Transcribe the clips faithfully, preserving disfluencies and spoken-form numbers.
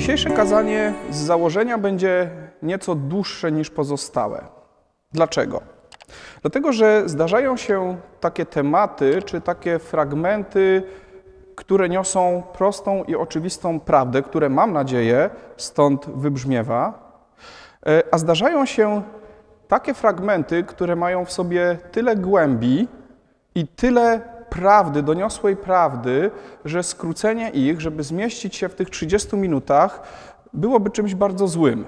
Dzisiejsze kazanie z założenia będzie nieco dłuższe niż pozostałe. Dlaczego? Dlatego, że zdarzają się takie tematy, czy takie fragmenty, które niosą prostą i oczywistą prawdę, które, mam nadzieję, stąd wybrzmiewa, a zdarzają się takie fragmenty, które mają w sobie tyle głębi i tyle prawdy, doniosłej prawdy, że skrócenie ich, żeby zmieścić się w tych trzydziestu minutach, byłoby czymś bardzo złym.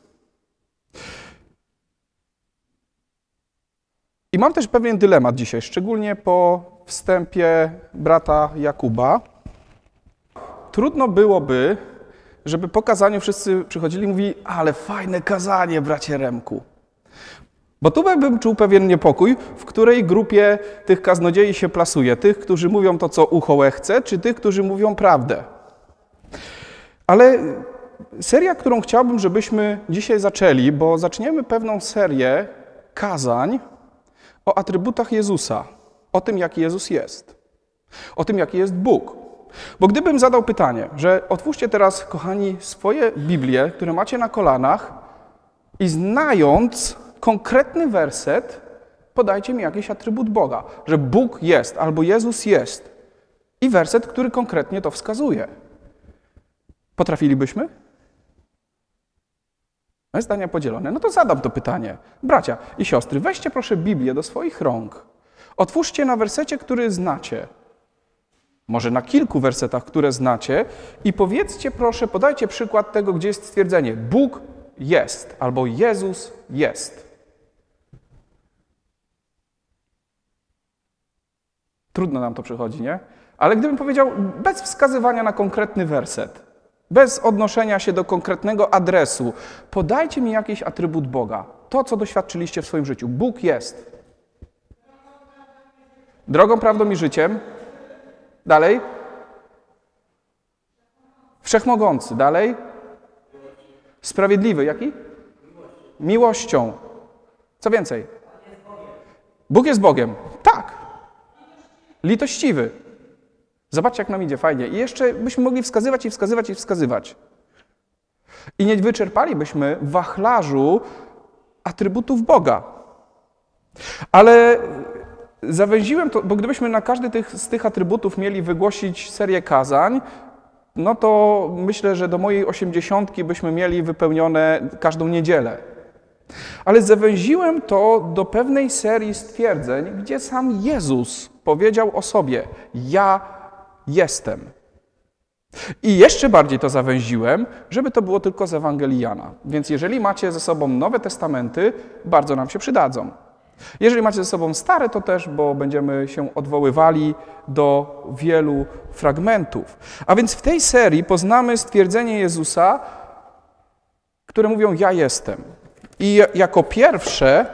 I mam też pewien dylemat dzisiaj, szczególnie po wstępie brata Jakuba. Trudno byłoby, żeby po kazaniu wszyscy przychodzili i mówili: ale fajne kazanie, bracie Remku. Bo tu bym czuł pewien niepokój, w której grupie tych kaznodziei się plasuje. Tych, którzy mówią to, co ucho chce, czy tych, którzy mówią prawdę. Ale seria, którą chciałbym, żebyśmy dzisiaj zaczęli, bo zaczniemy pewną serię kazań o atrybutach Jezusa, o tym, jaki Jezus jest, o tym, jaki jest Bóg. Bo gdybym zadał pytanie, że otwórzcie teraz, kochani, swoje Biblię, które macie na kolanach i znając konkretny werset, podajcie mi jakiś atrybut Boga, że Bóg jest albo Jezus jest i werset, który konkretnie to wskazuje. Potrafilibyśmy? Zdania podzielone. No to zadam to pytanie. Bracia i siostry, weźcie proszę Biblię do swoich rąk. Otwórzcie na wersecie, który znacie. Może na kilku wersetach, które znacie i powiedzcie proszę, podajcie przykład tego, gdzie jest stwierdzenie Bóg jest albo Jezus jest. Trudno nam to przychodzi, nie? Ale gdybym powiedział bez wskazywania na konkretny werset, bez odnoszenia się do konkretnego adresu, podajcie mi jakiś atrybut Boga. To, co doświadczyliście w swoim życiu. Bóg jest. Drogą, prawdą i życiem. Dalej. Wszechmogący. Dalej. Sprawiedliwy. Jaki? Miłością. Co więcej? Bóg jest Bogiem. Tak. Litościwy. Zobaczcie, jak nam idzie fajnie. I jeszcze byśmy mogli wskazywać i wskazywać i wskazywać. I nie wyczerpalibyśmy wachlarzu atrybutów Boga. Ale zawęziłem to, bo gdybyśmy na każdy tych, z tych atrybutów mieli wygłosić serię kazań, no to myślę, że do mojej osiemdziesiątki byśmy mieli wypełnione każdą niedzielę. Ale zawęziłem to do pewnej serii stwierdzeń, gdzie sam Jezus powiedział o sobie: ja jestem. I jeszcze bardziej to zawęziłem, żeby to było tylko z Ewangelii Jana. Więc jeżeli macie ze sobą Nowe Testamenty, bardzo nam się przydadzą. Jeżeli macie ze sobą stare, to też, bo będziemy się odwoływali do wielu fragmentów. A więc w tej serii poznamy stwierdzenie Jezusa, które mówią: ja jestem. I jako pierwsze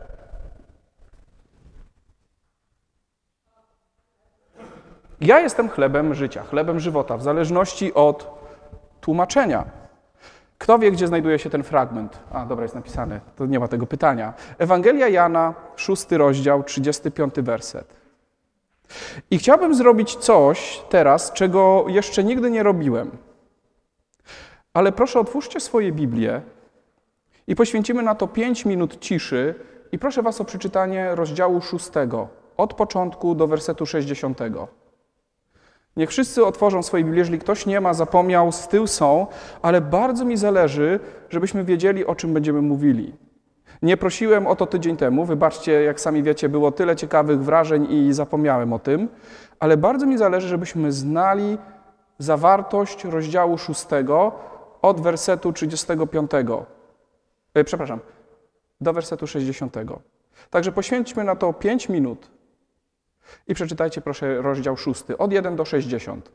ja jestem chlebem życia, chlebem żywota, w zależności od tłumaczenia. Kto wie, gdzie znajduje się ten fragment? A, dobra, jest napisane, to nie ma tego pytania. Ewangelia Jana, szósty rozdział, trzydziesty piąty werset. I chciałbym zrobić coś teraz, czego jeszcze nigdy nie robiłem. Ale proszę, otwórzcie swoje Biblię i poświęcimy na to pięć minut ciszy i proszę was o przeczytanie rozdziału szóstego, od początku do wersetu sześćdziesiątego. Niech wszyscy otworzą swoje Biblię, jeżeli ktoś nie ma, zapomniał, z tyłu są, ale bardzo mi zależy, żebyśmy wiedzieli, o czym będziemy mówili. Nie prosiłem o to tydzień temu, wybaczcie, jak sami wiecie, było tyle ciekawych wrażeń i zapomniałem o tym, ale bardzo mi zależy, żebyśmy znali zawartość rozdziału szóstego od wersetu trzydziestego piątego. E, przepraszam, do wersetu sześćdziesiątego. Także poświęćmy na to pięć minut. I przeczytajcie proszę rozdział szósty, od jeden do sześćdziesiątego.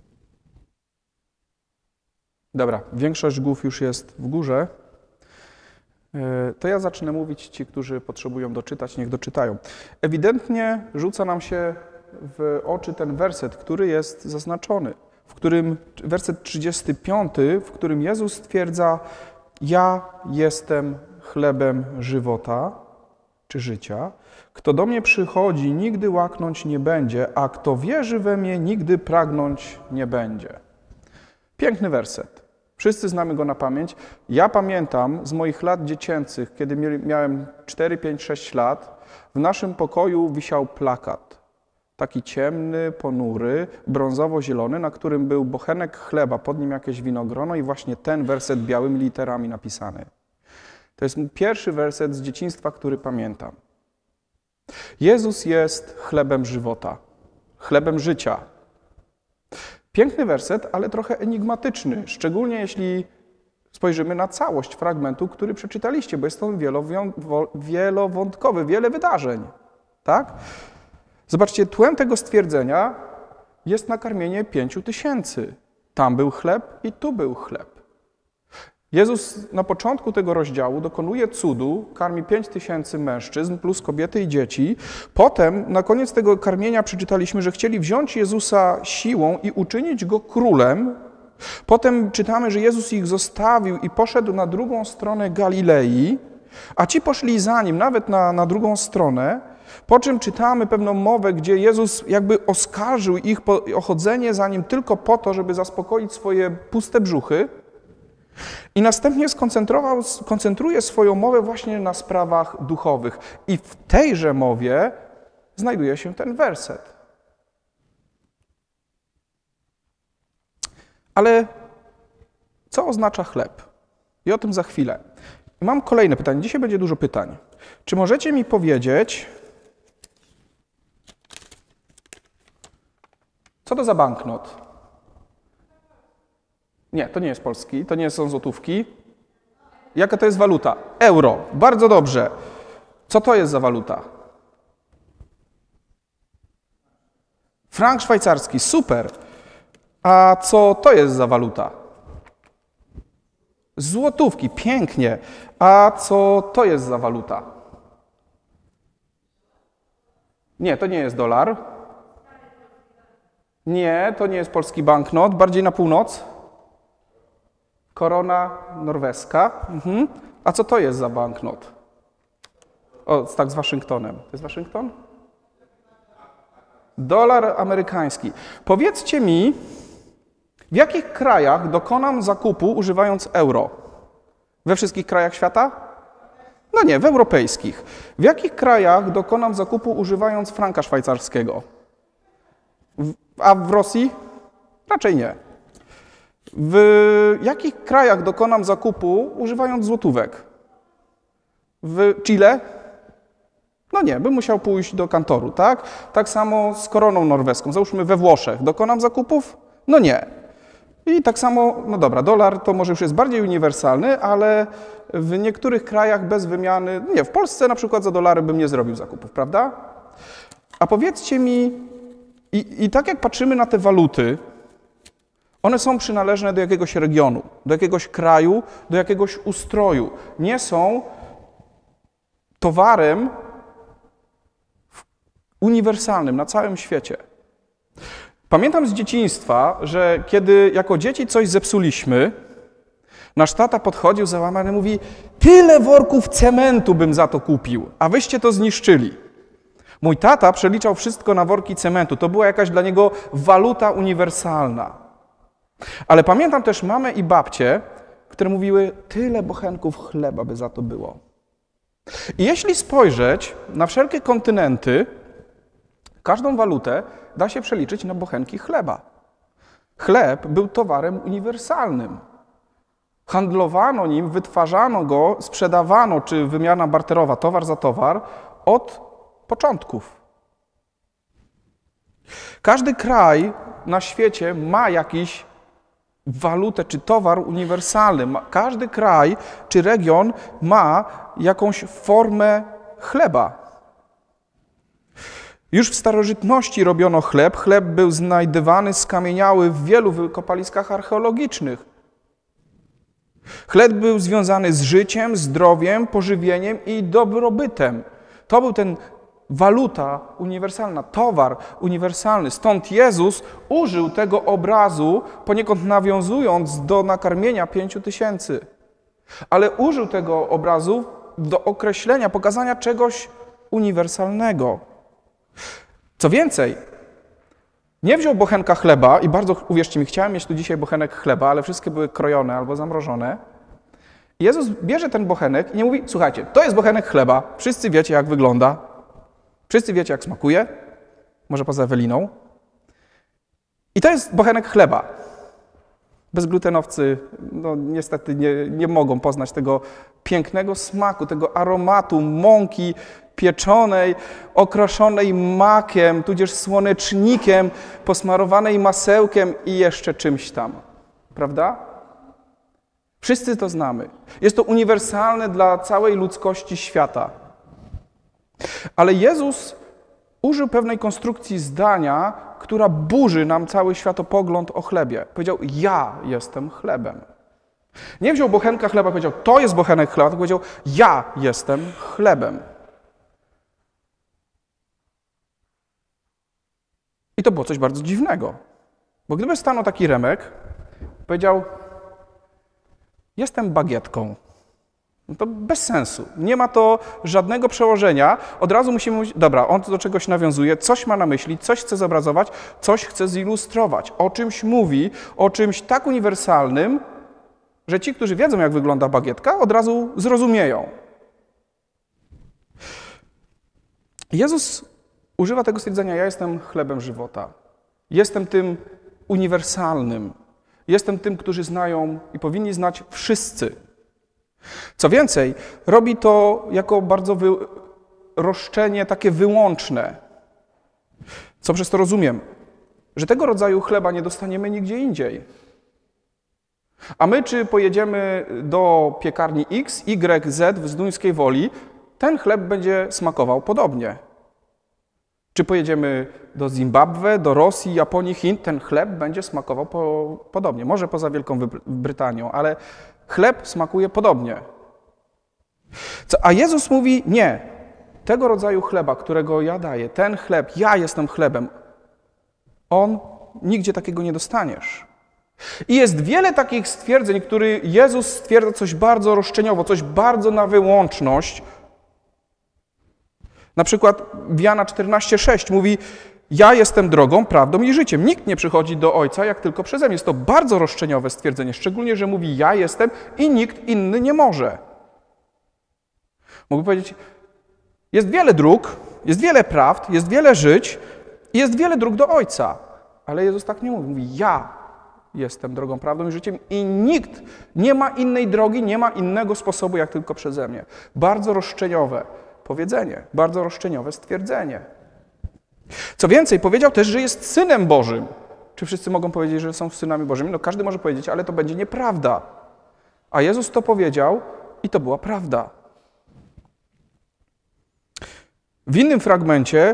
Dobra, większość głów już jest w górze. To ja zacznę mówić, ci, którzy potrzebują doczytać, niech doczytają. Ewidentnie rzuca nam się w oczy ten werset, który jest zaznaczony, w którym, werset trzydziesty piąty, w którym Jezus stwierdza: ja jestem chlebem żywota, czy życia. Kto do mnie przychodzi, nigdy łaknąć nie będzie, a kto wierzy we mnie, nigdy pragnąć nie będzie. Piękny werset. Wszyscy znamy go na pamięć. Ja pamiętam z moich lat dziecięcych, kiedy miałem cztery, pięć, sześć lat, w naszym pokoju wisiał plakat. Taki ciemny, ponury, brązowo-zielony, na którym był bochenek chleba, pod nim jakieś winogrono i właśnie ten werset białymi literami napisany. To jest pierwszy werset z dzieciństwa, który pamiętam. Jezus jest chlebem żywota, chlebem życia. Piękny werset, ale trochę enigmatyczny, szczególnie jeśli spojrzymy na całość fragmentu, który przeczytaliście, bo jest on wielowątkowy, wiele wydarzeń. Tak? Zobaczcie, tłem tego stwierdzenia jest nakarmienie pięciu tysięcy. Tam był chleb i tu był chleb. Jezus na początku tego rozdziału dokonuje cudu, karmi pięć tysięcy mężczyzn plus kobiety i dzieci. Potem na koniec tego karmienia przeczytaliśmy, że chcieli wziąć Jezusa siłą i uczynić Go królem. Potem czytamy, że Jezus ich zostawił i poszedł na drugą stronę Galilei, a ci poszli za Nim, nawet na, na drugą stronę, po czym czytamy pewną mowę, gdzie Jezus jakby oskarżył ich o chodzenie za Nim tylko po to, żeby zaspokoić swoje puste brzuchy. I następnie skoncentrował, koncentruje swoją mowę właśnie na sprawach duchowych. I w tejże mowie znajduje się ten werset. Ale co oznacza chleb? I o tym za chwilę. Mam kolejne pytanie. Dzisiaj będzie dużo pytań. Czy możecie mi powiedzieć, co to za banknot? Nie, to nie jest polski, to nie są złotówki. Jaka to jest waluta? Euro. Bardzo dobrze. Co to jest za waluta? Frank szwajcarski. Super. A co to jest za waluta? Złotówki. Pięknie. A co to jest za waluta? Nie, to nie jest dolar. Nie, to nie jest polski banknot. Bardziej na północ. Korona norweska. Mhm. A co to jest za banknot? O, tak z Waszyngtonem. To jest Waszyngton? Dolar amerykański. Powiedzcie mi, w jakich krajach dokonam zakupu używając euro? We wszystkich krajach świata? No nie, w europejskich. W jakich krajach dokonam zakupu używając franka szwajcarskiego? W, a w Rosji? Raczej nie. W jakich krajach dokonam zakupu używając złotówek? W Chile? No nie, bym musiał pójść do kantoru, tak? Tak samo z koroną norweską. Załóżmy we Włoszech. Dokonam zakupów? No nie. I tak samo, no dobra, dolar to może już jest bardziej uniwersalny, ale w niektórych krajach bez wymiany, nie, w Polsce na przykład za dolary bym nie zrobił zakupów, prawda? A powiedzcie mi, i, i tak jak patrzymy na te waluty, one są przynależne do jakiegoś regionu, do jakiegoś kraju, do jakiegoś ustroju. Nie są towarem uniwersalnym na całym świecie. Pamiętam z dzieciństwa, że kiedy jako dzieci coś zepsuliśmy, nasz tata podchodził załamany i mówi: tyle worków cementu bym za to kupił, a wyście to zniszczyli. Mój tata przeliczał wszystko na worki cementu. To była jakaś dla niego waluta uniwersalna. Ale pamiętam też mamę i babcię, które mówiły: tyle bochenków chleba by za to było. I jeśli spojrzeć na wszelkie kontynenty, każdą walutę da się przeliczyć na bochenki chleba. Chleb był towarem uniwersalnym. Handlowano nim, wytwarzano go, sprzedawano, czy wymiana barterowa, towar za towar, od początków. Każdy kraj na świecie ma jakiś walutę czy towar uniwersalny. Każdy kraj czy region ma jakąś formę chleba. Już w starożytności robiono chleb. Chleb był znajdywany skamieniały w wielu wykopaliskach archeologicznych. Chleb był związany z życiem, zdrowiem, pożywieniem i dobrobytem. To był ten waluta uniwersalna, towar uniwersalny. Stąd Jezus użył tego obrazu, poniekąd nawiązując do nakarmienia pięciu tysięcy. Ale użył tego obrazu do określenia, pokazania czegoś uniwersalnego. Co więcej, Nie wziął bochenka chleba i bardzo, uwierzcie mi, chciałem mieć tu dzisiaj bochenek chleba, ale wszystkie były krojone albo zamrożone. I Jezus bierze ten bochenek i nie mówi, słuchajcie, to jest bochenek chleba, wszyscy wiecie, jak wygląda, wszyscy wiecie, jak smakuje, może poza Eweliną. I to jest bochenek chleba. Bezglutenowcy no, niestety nie, nie mogą poznać tego pięknego smaku, tego aromatu mąki pieczonej, okraszonej makiem, tudzież słonecznikiem, posmarowanej masełkiem i jeszcze czymś tam. Prawda? Wszyscy to znamy. Jest to uniwersalne dla całej ludzkości świata. Ale Jezus użył pewnej konstrukcji zdania, która burzy nam cały światopogląd o chlebie. Powiedział, ja jestem chlebem. Nie wziął bochenka chleba i powiedział, to jest bochenek chleba, tylko powiedział, ja jestem chlebem. I to było coś bardzo dziwnego. Bo gdyby stanął taki Remek, powiedział, jestem bagietką. No to bez sensu. Nie ma to żadnego przełożenia. Od razu musimy mówić, dobra, on do czegoś nawiązuje, coś ma na myśli, coś chce zobrazować, coś chce zilustrować, o czymś mówi, o czymś tak uniwersalnym, że ci, którzy wiedzą, jak wygląda bagietka, od razu zrozumieją. Jezus używa tego stwierdzenia, ja jestem chlebem żywota. Jestem tym uniwersalnym. Jestem tym, którzy znają i powinni znać wszyscy. Co więcej, robi to jako bardzo wy... roszczenie takie wyłączne. Co przez to rozumiem? Że tego rodzaju chleba nie dostaniemy nigdzie indziej. A my, czy pojedziemy do piekarni X, Y, Z w Zduńskiej Woli, ten chleb będzie smakował podobnie. Czy pojedziemy do Zimbabwe, do Rosji, Japonii, Chin, ten chleb będzie smakował po, podobnie. Może poza Wielką Brytanią, ale chleb smakuje podobnie. Co, a Jezus mówi, nie, tego rodzaju chleba, którego ja daję, ten chleb, ja jestem chlebem, on nigdzie takiego nie dostaniesz. I jest wiele takich stwierdzeń, które Jezus stwierdza coś bardzo roszczeniowo, coś bardzo na wyłączność. Na przykład w Jana czternaście sześć mówi, ja jestem drogą, prawdą i życiem. Nikt nie przychodzi do Ojca, jak tylko przeze mnie. Jest to bardzo roszczeniowe stwierdzenie, szczególnie, że mówi, ja jestem i nikt inny nie może. Mógłby powiedzieć, jest wiele dróg, jest wiele prawd, jest wiele żyć i jest wiele dróg do Ojca. Ale Jezus tak nie mówi. Mówi, ja jestem drogą, prawdą i życiem i nikt, nie ma innej drogi, nie ma innego sposobu, jak tylko przeze mnie. Bardzo roszczeniowe powiedzenie, bardzo roszczeniowe stwierdzenie. Co więcej, powiedział też, że jest Synem Bożym. Czy wszyscy mogą powiedzieć, że są synami Bożymi? No każdy może powiedzieć, ale to będzie nieprawda. A Jezus to powiedział i to była prawda. W innym fragmencie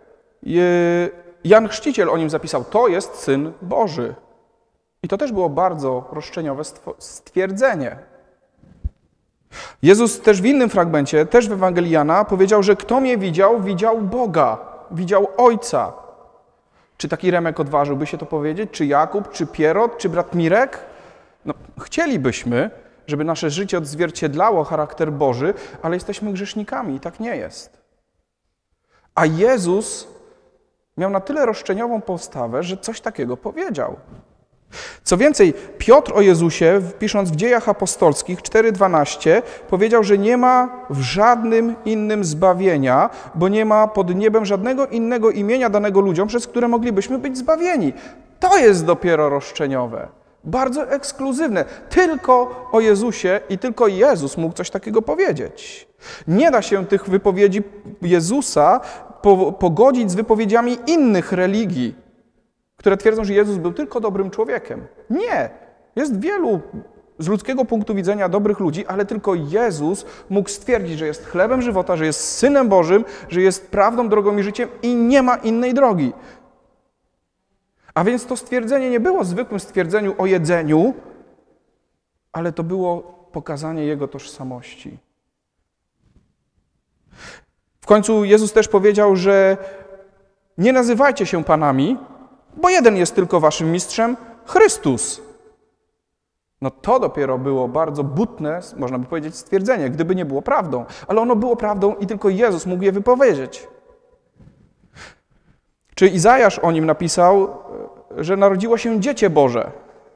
Jan Chrzciciel o nim zapisał, to jest Syn Boży. I to też było bardzo roszczeniowe stwierdzenie. Jezus też w innym fragmencie, też w Ewangelii Jana, powiedział, że kto mnie widział, widział Boga, widział Ojca. Czy taki Remek odważyłby się to powiedzieć? Czy Jakub, czy Pierot, czy brat Mirek? No, chcielibyśmy, żeby nasze życie odzwierciedlało charakter Boży, ale jesteśmy grzesznikami i tak nie jest. A Jezus miał na tyle roszczeniową postawę, że coś takiego powiedział. Co więcej, Piotr o Jezusie, pisząc w Dziejach Apostolskich cztery dwanaście, powiedział, że nie ma w żadnym innym zbawienia, bo nie ma pod niebem żadnego innego imienia danego ludziom, przez które moglibyśmy być zbawieni. To jest dopiero roszczeniowe, bardzo ekskluzywne. Tylko o Jezusie i tylko Jezus mógł coś takiego powiedzieć. Nie da się tych wypowiedzi Jezusa pogodzić z wypowiedziami innych religii, które twierdzą, że Jezus był tylko dobrym człowiekiem. Nie. Jest wielu z ludzkiego punktu widzenia dobrych ludzi, ale tylko Jezus mógł stwierdzić, że jest chlebem żywota, że jest Synem Bożym, że jest prawdą, drogą i życiem i nie ma innej drogi. A więc to stwierdzenie nie było zwykłym stwierdzeniem o jedzeniu, ale to było pokazanie Jego tożsamości. W końcu Jezus też powiedział, że nie nazywajcie się panami, bo jeden jest tylko waszym mistrzem, Chrystus. No to dopiero było bardzo butne, można by powiedzieć, stwierdzenie, gdyby nie było prawdą. Ale ono było prawdą i tylko Jezus mógł je wypowiedzieć. Czy Izajasz o nim napisał, że narodziło się Dziecię Boże.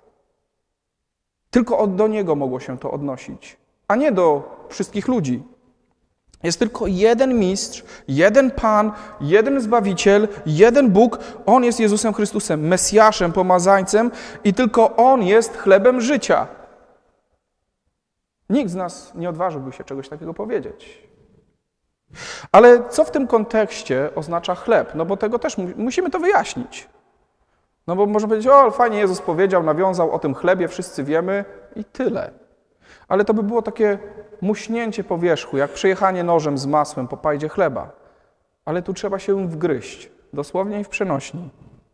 Tylko do Niego mogło się to odnosić, a nie do wszystkich ludzi. Jest tylko jeden mistrz, jeden Pan, jeden Zbawiciel, jeden Bóg. On jest Jezusem Chrystusem, Mesjaszem, pomazańcem i tylko On jest chlebem życia. Nikt z nas nie odważyłby się czegoś takiego powiedzieć. Ale co w tym kontekście oznacza chleb? No bo tego też musimy to wyjaśnić. No bo można powiedzieć, o fajnie Jezus powiedział, nawiązał o tym chlebie, wszyscy wiemy i tyle. Ale to by było takie muśnięcie po wierzchu, jak przejechanie nożem z masłem po pajdzie chleba. Ale tu trzeba się wgryźć, dosłownie i w przenośni.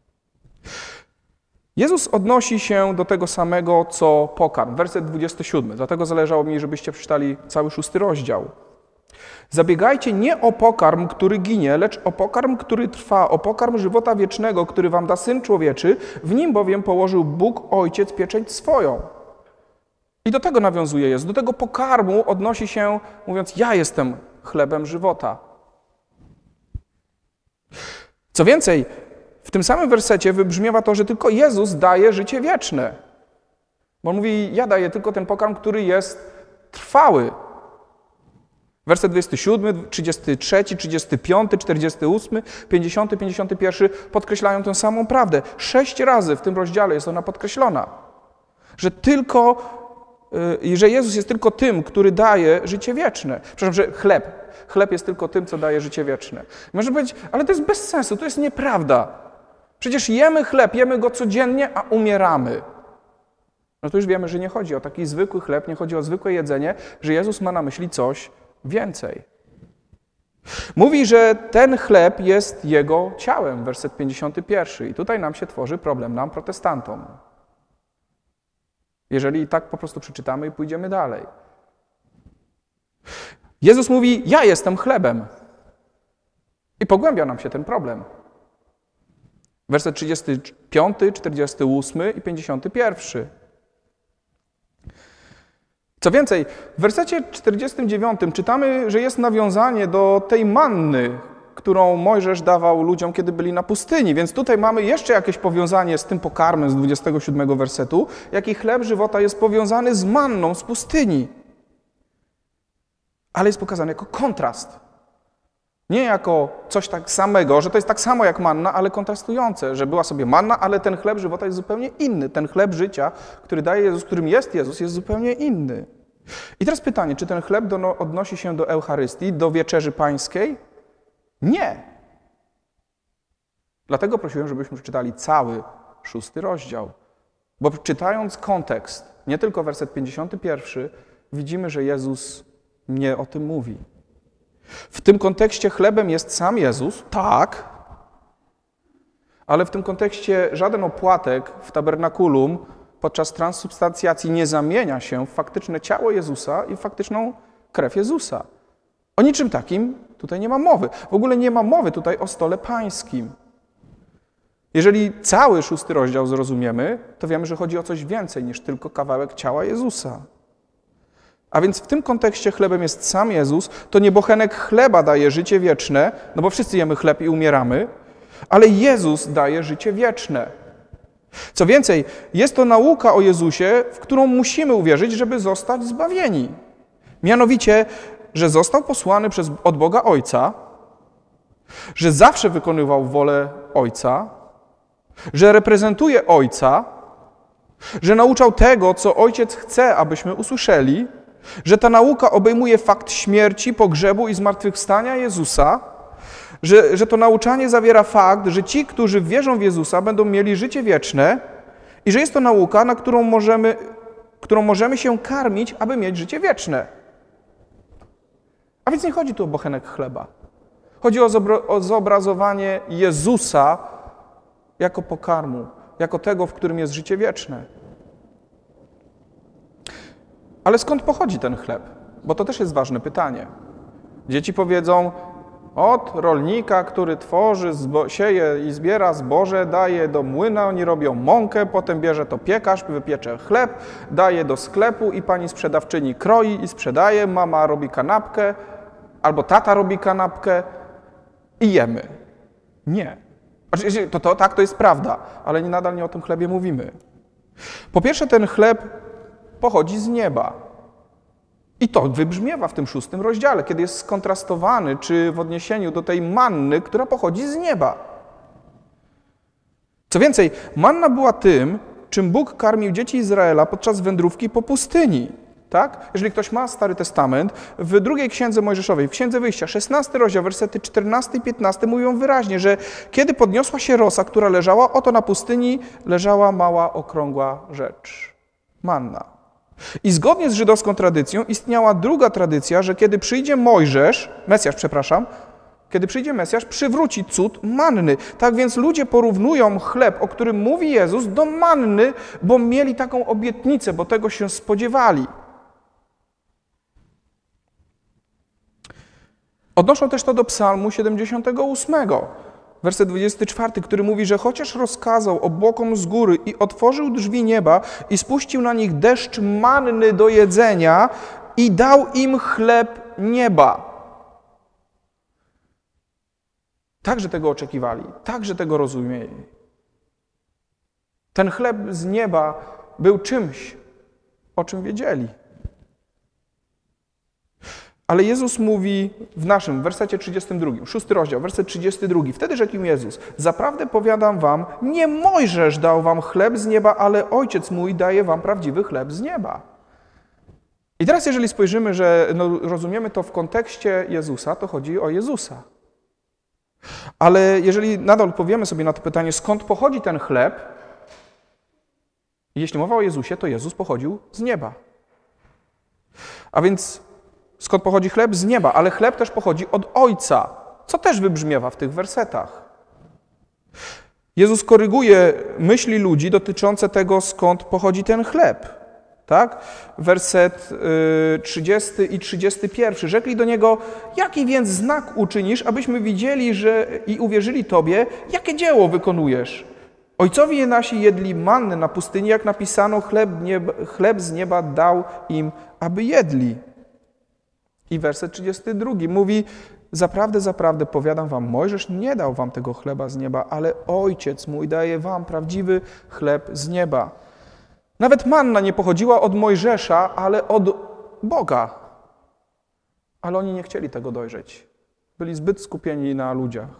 Jezus odnosi się do tego samego, co pokarm. Werset dwudziesty siódmy. Dlatego zależało mi, żebyście przeczytali cały szósty rozdział. Zabiegajcie nie o pokarm, który ginie, lecz o pokarm, który trwa, o pokarm żywota wiecznego, który wam da Syn Człowieczy, w nim bowiem położył Bóg Ojciec pieczęć swoją. I do tego nawiązuje Jezus, do tego pokarmu odnosi się, mówiąc, ja jestem chlebem żywota. Co więcej, w tym samym wersecie wybrzmiewa to, że tylko Jezus daje życie wieczne. Bo on mówi, ja daję tylko ten pokarm, który jest trwały. Werset dwudziesty siódmy, trzydziesty trzeci, trzydziesty piąty, czterdziesty ósmy, pięćdziesiąty, pięćdziesiąty pierwszy podkreślają tę samą prawdę. Sześć razy w tym rozdziale jest ona podkreślona. Że tylko, yy, że Jezus jest tylko tym, który daje życie wieczne. Przepraszam, że chleb. Chleb jest tylko tym, co daje życie wieczne. I można powiedzieć, ale to jest bez sensu, to jest nieprawda. Przecież jemy chleb, jemy go codziennie, a umieramy. No to już wiemy, że nie chodzi o taki zwykły chleb, nie chodzi o zwykłe jedzenie, że Jezus ma na myśli coś więcej. Mówi, że ten chleb jest Jego ciałem, werset pięćdziesiąty pierwszy. I tutaj nam się tworzy problem, nam protestantom. Jeżeli tak po prostu przeczytamy i pójdziemy dalej. Jezus mówi, ja jestem chlebem. I pogłębia nam się ten problem. Werset trzydziesty piąty, czterdziesty ósmy i pięćdziesiąty pierwszy. Co więcej, w wersecie czterdziestym dziewiątym czytamy, że jest nawiązanie do tej manny, którą Mojżesz dawał ludziom, kiedy byli na pustyni. Więc tutaj mamy jeszcze jakieś powiązanie z tym pokarmem z dwudziestego siódmego wersetu, jaki chleb żywota jest powiązany z manną z pustyni. Ale jest pokazany jako kontrast. Nie jako coś tak samego, że to jest tak samo jak manna, ale kontrastujące, że była sobie manna, ale ten chleb żywota jest zupełnie inny. Ten chleb życia, który daje Jezus, którym jest Jezus, jest zupełnie inny. I teraz pytanie, czy ten chleb do, odnosi się do Eucharystii, do wieczerzy pańskiej? Nie. Dlatego prosiłem, żebyśmy przeczytali cały szósty rozdział. Bo czytając kontekst, nie tylko werset pięćdziesiąty pierwszy, widzimy, że Jezus nie o tym mówi. W tym kontekście chlebem jest sam Jezus, tak, ale w tym kontekście żaden opłatek w tabernakulum podczas transsubstancjacji nie zamienia się w faktyczne ciało Jezusa i w faktyczną krew Jezusa. O niczym takim tutaj nie ma mowy. W ogóle nie ma mowy tutaj o stole pańskim. Jeżeli cały szósty rozdział zrozumiemy, to wiemy, że chodzi o coś więcej niż tylko kawałek ciała Jezusa. A więc w tym kontekście chlebem jest sam Jezus, to nie bochenek chleba daje życie wieczne, no bo wszyscy jemy chleb i umieramy, ale Jezus daje życie wieczne. Co więcej, jest to nauka o Jezusie, w którą musimy uwierzyć, żeby zostać zbawieni. Mianowicie, że został posłany przez, od Boga Ojca, że zawsze wykonywał wolę Ojca, że reprezentuje Ojca, że nauczał tego, co Ojciec chce, abyśmy usłyszeli, że ta nauka obejmuje fakt śmierci, pogrzebu i zmartwychwstania Jezusa, że, że to nauczanie zawiera fakt, że ci, którzy wierzą w Jezusa, będą mieli życie wieczne i że jest to nauka, na którą możemy, którą możemy się karmić, aby mieć życie wieczne. A więc nie chodzi tu o bochenek chleba. Chodzi o, zobra- o zobrazowanie Jezusa jako pokarmu, jako tego, w którym jest życie wieczne. Ale skąd pochodzi ten chleb? Bo to też jest ważne pytanie. Dzieci powiedzą, od rolnika, który tworzy, zbo- sieje i zbiera zboże, daje do młyna, oni robią mąkę, potem bierze to piekarz, wypiecze chleb, daje do sklepu i pani sprzedawczyni kroi i sprzedaje, mama robi kanapkę, albo tata robi kanapkę i jemy. Nie. Znaczy, to, to, tak, to jest prawda, ale nie, nadal nie o tym chlebie mówimy. Po pierwsze, ten chleb pochodzi z nieba. I to wybrzmiewa w tym szóstym rozdziale, kiedy jest skontrastowany, czy w odniesieniu do tej manny, która pochodzi z nieba. Co więcej, manna była tym, czym Bóg karmił dzieci Izraela podczas wędrówki po pustyni. Tak? Jeżeli ktoś ma Stary Testament, w drugiej Księdze Mojżeszowej, w Księdze Wyjścia, szesnasty rozdział, wersety czternasty i piętnasty mówią wyraźnie, że kiedy podniosła się rosa, która leżała, oto na pustyni leżała mała, okrągła rzecz. Manna. I zgodnie z żydowską tradycją istniała druga tradycja, że kiedy przyjdzie Mojżesz, Mesjasz, przepraszam, kiedy przyjdzie Mesjasz, przywróci cud manny. Tak więc ludzie porównują chleb, o którym mówi Jezus, do manny, bo mieli taką obietnicę, bo tego się spodziewali. Odnoszą też to do Psalmu siedemdziesiątego ósmego, werset dwudziesty czwarty, który mówi, że chociaż rozkazał obłokom z góry i otworzył drzwi nieba i spuścił na nich deszcz manny do jedzenia i dał im chleb nieba. Także tego oczekiwali, także tego rozumieli. Ten chleb z nieba był czymś, o czym wiedzieli. Ale Jezus mówi w naszym, w wersecie trzydziestym drugim, szósty rozdział, werset trzydziesty drugi. Wtedy rzekł im Jezus, zaprawdę powiadam wam, nie Mojżesz dał wam chleb z nieba, ale Ojciec mój daje wam prawdziwy chleb z nieba. I teraz jeżeli spojrzymy, że no, rozumiemy to w kontekście Jezusa, to chodzi o Jezusa. Ale jeżeli nadal odpowiemy sobie na to pytanie, skąd pochodzi ten chleb, jeśli mowa o Jezusie, to Jezus pochodził z nieba. A więc skąd pochodzi chleb? Z nieba, ale chleb też pochodzi od Ojca, co też wybrzmiewa w tych wersetach. Jezus koryguje myśli ludzi dotyczące tego, skąd pochodzi ten chleb. Tak? Werset trzydziesty i trzydziesty pierwszy. Rzekli do Niego, jaki więc znak uczynisz, abyśmy widzieli że i uwierzyli Tobie, jakie dzieło wykonujesz? Ojcowie nasi jedli manny na pustyni, jak napisano, chleb, nieba, chleb z nieba dał im, aby jedli. I werset trzydziesty drugi mówi, zaprawdę, zaprawdę powiadam wam, Mojżesz nie dał wam tego chleba z nieba, ale Ojciec mój daje wam prawdziwy chleb z nieba. Nawet manna nie pochodziła od Mojżesza, ale od Boga. Ale oni nie chcieli tego dojrzeć. Byli zbyt skupieni na ludziach.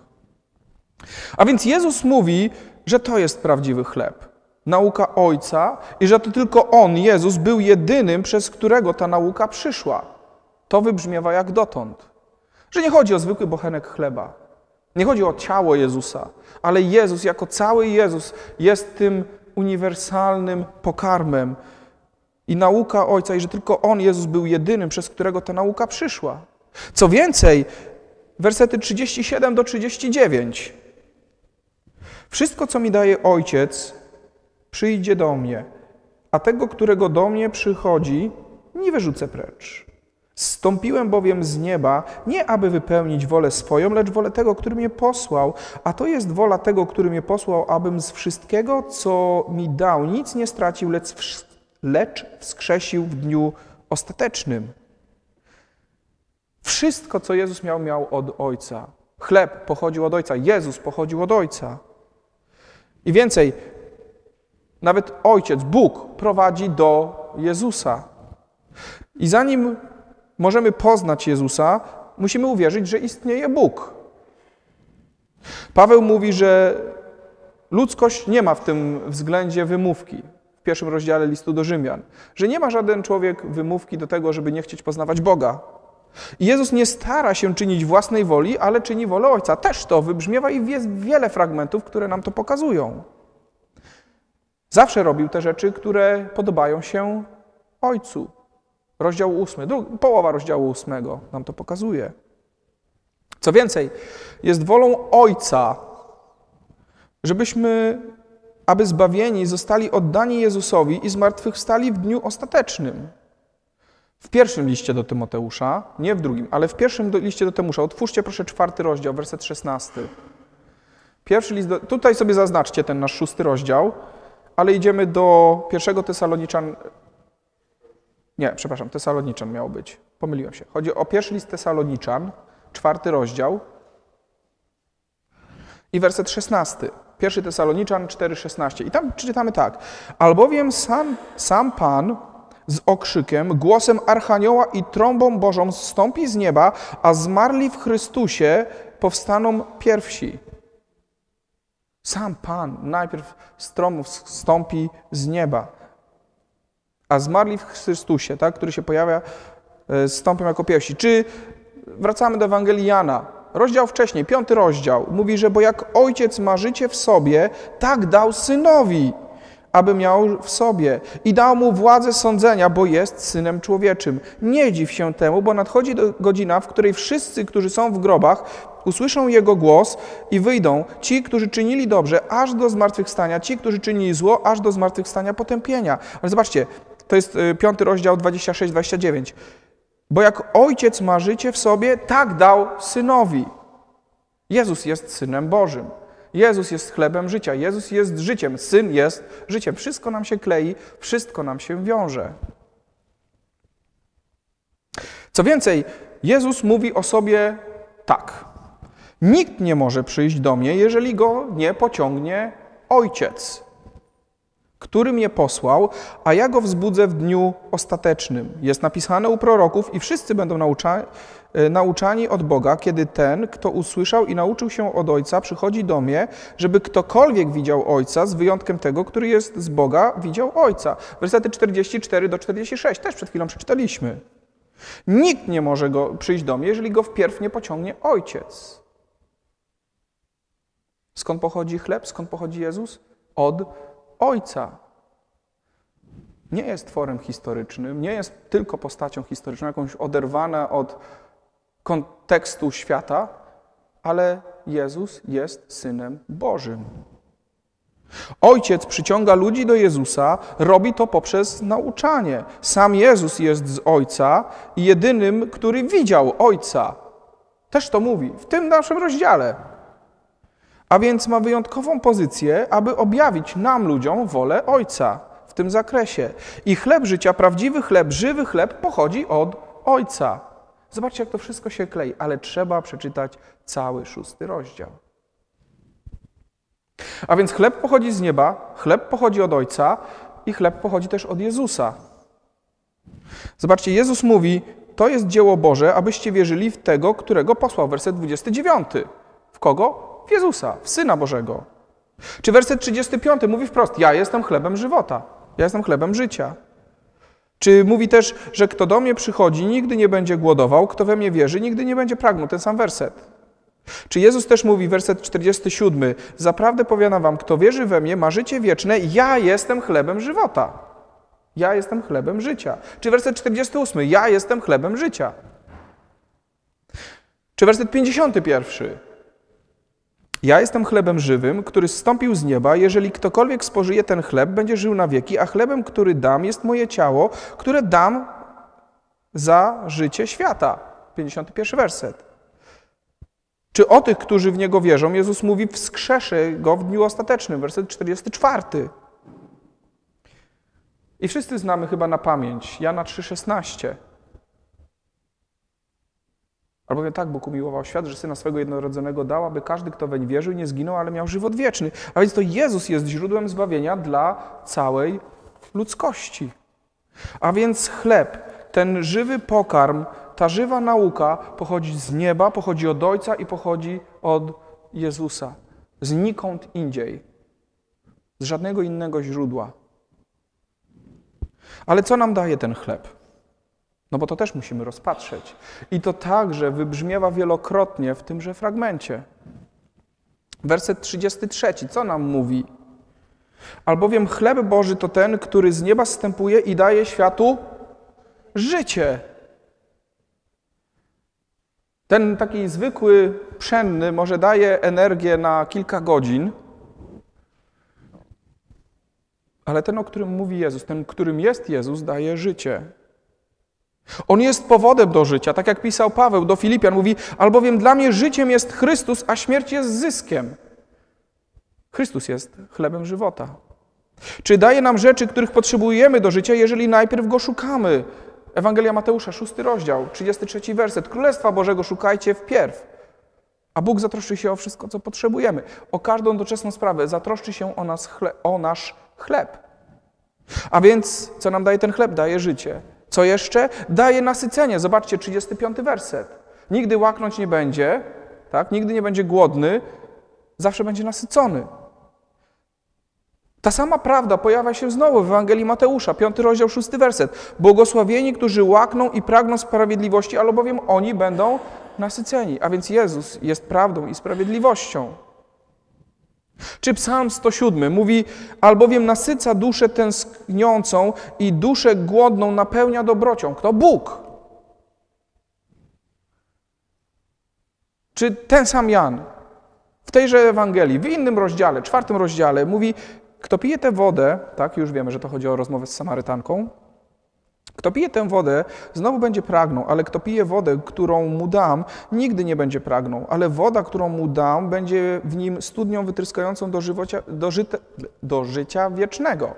A więc Jezus mówi, że to jest prawdziwy chleb. Nauka Ojca i że to tylko On, Jezus, był jedynym, przez którego ta nauka przyszła. To wybrzmiewa jak dotąd. Że nie chodzi o zwykły bochenek chleba. Nie chodzi o ciało Jezusa, ale Jezus jako cały Jezus jest tym uniwersalnym pokarmem. I nauka Ojca, i że tylko On, Jezus, był jedynym, przez którego ta nauka przyszła. Co więcej, wersety trzydziesty siódmy do trzydziestego dziewiątego. Wszystko, co mi daje Ojciec, przyjdzie do mnie, a tego, którego do mnie przychodzi, nie wyrzucę precz. Zstąpiłem bowiem z nieba, nie aby wypełnić wolę swoją, lecz wolę tego, który mnie posłał. A to jest wola tego, który mnie posłał, abym z wszystkiego, co mi dał, nic nie stracił, lecz, lecz wskrzesił w dniu ostatecznym. Wszystko, co Jezus miał, miał od Ojca. Chleb pochodził od Ojca, Jezus pochodził od Ojca. I więcej, nawet Ojciec, Bóg prowadzi do Jezusa. I zanim możemy poznać Jezusa, musimy uwierzyć, że istnieje Bóg. Paweł mówi, że ludzkość nie ma w tym względzie wymówki. W pierwszym rozdziale listu do Rzymian. Że nie ma żaden człowiek wymówki do tego, żeby nie chcieć poznawać Boga. I Jezus nie stara się czynić własnej woli, ale czyni wolę Ojca. Też to wybrzmiewa i jest wiele fragmentów, które nam to pokazują. Zawsze robił te rzeczy, które podobają się Ojcu. Rozdział ósmy, drugi, połowa rozdziału ósmego nam to pokazuje. Co więcej, jest wolą Ojca, żebyśmy, aby zbawieni, zostali oddani Jezusowi i zmartwychwstali w dniu ostatecznym. W pierwszym liście do Tymoteusza, nie w drugim, ale w pierwszym liście do Tymoteusza, otwórzcie proszę czwarty rozdział, werset szesnasty. Pierwszy list do, tutaj sobie zaznaczcie ten nasz szósty rozdział, ale idziemy do pierwszego Tesaloniczan. Nie, przepraszam, Tesaloniczan miał być. Pomyliłem się. Chodzi o pierwszy list Tesaloniczan, czwarty rozdział. I werset szesnasty. pierwszy Tesaloniczan cztery szesnaście. I tam czytamy tak. Albowiem sam, sam Pan z okrzykiem, głosem Archanioła i trąbą Bożą zstąpi z nieba, a zmarli w Chrystusie powstaną pierwsi. Sam Pan najpierw z trąbą zstąpi z nieba, a zmarli w Chrystusie, tak, który się pojawia, zstąpią jako pierwsi. Czy wracamy do Ewangelii Jana, rozdział wcześniej, piąty rozdział, mówi, że bo jak ojciec ma życie w sobie, tak dał synowi, aby miał w sobie i dał mu władzę sądzenia, bo jest synem człowieczym. Nie dziw się temu, bo nadchodzi godzina, w której wszyscy, którzy są w grobach, usłyszą jego głos i wyjdą, ci, którzy czynili dobrze, aż do zmartwychwstania, ci, którzy czynili zło, aż do zmartwychwstania potępienia. Ale zobaczcie, to jest piąty rozdział dwadzieścia sześć dwadzieścia dziewięć. Bo jak ojciec ma życie w sobie, tak dał synowi. Jezus jest Synem Bożym. Jezus jest chlebem życia. Jezus jest życiem. Syn jest życiem. Wszystko nam się klei, wszystko nam się wiąże. Co więcej, Jezus mówi o sobie tak. Nikt nie może przyjść do mnie, jeżeli go nie pociągnie Ojciec, który mnie posłał, a ja go wzbudzę w dniu ostatecznym. Jest napisane u proroków i wszyscy będą naucza, nauczani od Boga, kiedy ten, kto usłyszał i nauczył się od Ojca, przychodzi do mnie, żeby ktokolwiek widział Ojca, z wyjątkiem tego, który jest z Boga, widział Ojca. Wersety czterdzieści cztery do czterdzieści sześć też przed chwilą przeczytaliśmy. Nikt nie może go przyjść do mnie, jeżeli go wpierw nie pociągnie Ojciec. Skąd pochodzi chleb? Skąd pochodzi Jezus? Od Ojca. Nie jest tworem historycznym, nie jest tylko postacią historyczną, jakąś oderwana od kontekstu świata, ale Jezus jest Synem Bożym. Ojciec przyciąga ludzi do Jezusa, robi to poprzez nauczanie. Sam Jezus jest z Ojca i jedynym, który widział Ojca. Też to mówi w tym naszym rozdziale. A więc ma wyjątkową pozycję, aby objawić nam, ludziom, wolę Ojca w tym zakresie. I chleb życia, prawdziwy chleb, żywy chleb pochodzi od Ojca. Zobaczcie, jak to wszystko się klei, ale trzeba przeczytać cały szósty rozdział. A więc chleb pochodzi z nieba, chleb pochodzi od Ojca i chleb pochodzi też od Jezusa. Zobaczcie, Jezus mówi, to jest dzieło Boże, abyście wierzyli w tego, którego posłał. Werset dwudziesty dziewiąty. W kogo? W Jezusa, w Syna Bożego. Czy werset trzydziesty piąty mówi wprost, ja jestem chlebem żywota, ja jestem chlebem życia. Czy mówi też, że kto do mnie przychodzi, nigdy nie będzie głodował, kto we mnie wierzy, nigdy nie będzie pragnął, ten sam werset. Czy Jezus też mówi, werset czterdziesty siódmy, zaprawdę powiadam wam, kto wierzy we mnie, ma życie wieczne, ja jestem chlebem żywota. Ja jestem chlebem życia. Czy werset czterdziesty ósmy, ja jestem chlebem życia. Czy werset pięćdziesiąty pierwszy, ja jestem chlebem żywym, który zstąpił z nieba. Jeżeli ktokolwiek spożyje ten chleb, będzie żył na wieki, a chlebem, który dam, jest moje ciało, które dam za życie świata. pięćdziesiąty pierwszy werset. Czy o tych, którzy w Niego wierzą, Jezus mówi, wskrzeszę Go w dniu ostatecznym. Werset czterdziesty czwarty. I wszyscy znamy chyba na pamięć Jana trzy szesnaście. Albowiem tak Bóg umiłował świat, że Syna swego jednorodzonego dał, aby każdy, kto weń wierzył, nie zginął, ale miał żywot wieczny. A więc to Jezus jest źródłem zbawienia dla całej ludzkości. A więc chleb, ten żywy pokarm, ta żywa nauka pochodzi z nieba, pochodzi od Ojca i pochodzi od Jezusa. Znikąd indziej. Z żadnego innego źródła. Ale co nam daje ten chleb? No bo to też musimy rozpatrzeć. I to także wybrzmiewa wielokrotnie w tymże fragmencie. Werset trzydziesty trzeci, co nam mówi? Albowiem chleb Boży to ten, który z nieba zstępuje i daje światu życie. Ten taki zwykły, pszenny może daje energię na kilka godzin, ale ten, o którym mówi Jezus, ten, którym jest Jezus, daje życie. On jest powodem do życia, tak jak pisał Paweł do Filipian, mówi, albowiem dla mnie życiem jest Chrystus, a śmierć jest zyskiem. Chrystus jest chlebem żywota. Czy daje nam rzeczy, których potrzebujemy do życia, jeżeli najpierw Go szukamy? Ewangelia Mateusza, szósty rozdział, trzydziesty trzeci werset. Królestwa Bożego szukajcie wpierw, A Bóg zatroszczy się o wszystko, co potrzebujemy. O każdą doczesną sprawę zatroszczy się o, nas chle- o nasz chleb. A więc co nam daje ten chleb? Daje życie. Co jeszcze? Daje nasycenie. Zobaczcie, trzydziesty piąty werset. Nigdy łaknąć nie będzie, tak? Nigdy nie będzie głodny, zawsze będzie nasycony. Ta sama prawda pojawia się znowu w Ewangelii Mateusza, piąty rozdział, szósty werset. Błogosławieni, którzy łakną i pragną sprawiedliwości, albowiem oni będą nasyceni. A więc Jezus jest prawdą i sprawiedliwością. Czy Psalm sto siedem mówi, albowiem nasyca duszę tęskniącą i duszę głodną napełnia dobrocią. Kto? Bóg. Czy ten sam Jan w tejże Ewangelii, w innym rozdziale, czwartym rozdziale mówi, kto pije tę wodę, tak, już wiemy, że to chodzi o rozmowę z Samarytanką, kto pije tę wodę, znowu będzie pragnął, ale kto pije wodę, którą mu dam, nigdy nie będzie pragnął, ale woda, którą mu dam, będzie w nim studnią wytryskającą do, żywocia, do, żyte, do życia wiecznego.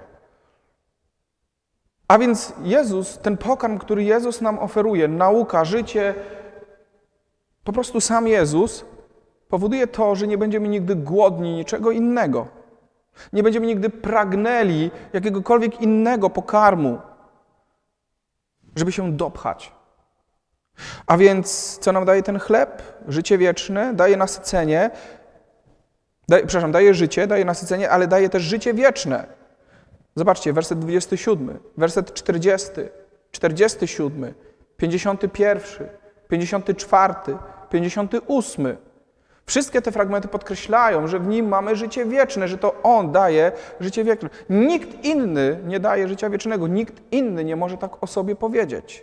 A więc Jezus, ten pokarm, który Jezus nam oferuje, nauka, życie, po prostu sam Jezus powoduje to, że nie będziemy nigdy głodni niczego innego. Nie będziemy nigdy pragnęli jakiegokolwiek innego pokarmu, żeby się dopchać. A więc co nam daje ten chleb? Życie wieczne, daje nasycenie, daje, przepraszam, daje życie, daje nasycenie, ale daje też życie wieczne. Zobaczcie, werset dwudziesty siódmy, werset czterdziesty, czterdziesty siódmy, pięćdziesiąty pierwszy, pięćdziesiąty czwarty, pięćdziesiąty ósmy. Wszystkie te fragmenty podkreślają, że w nim mamy życie wieczne, że to On daje życie wieczne. Nikt inny nie daje życia wiecznego, nikt inny nie może tak o sobie powiedzieć.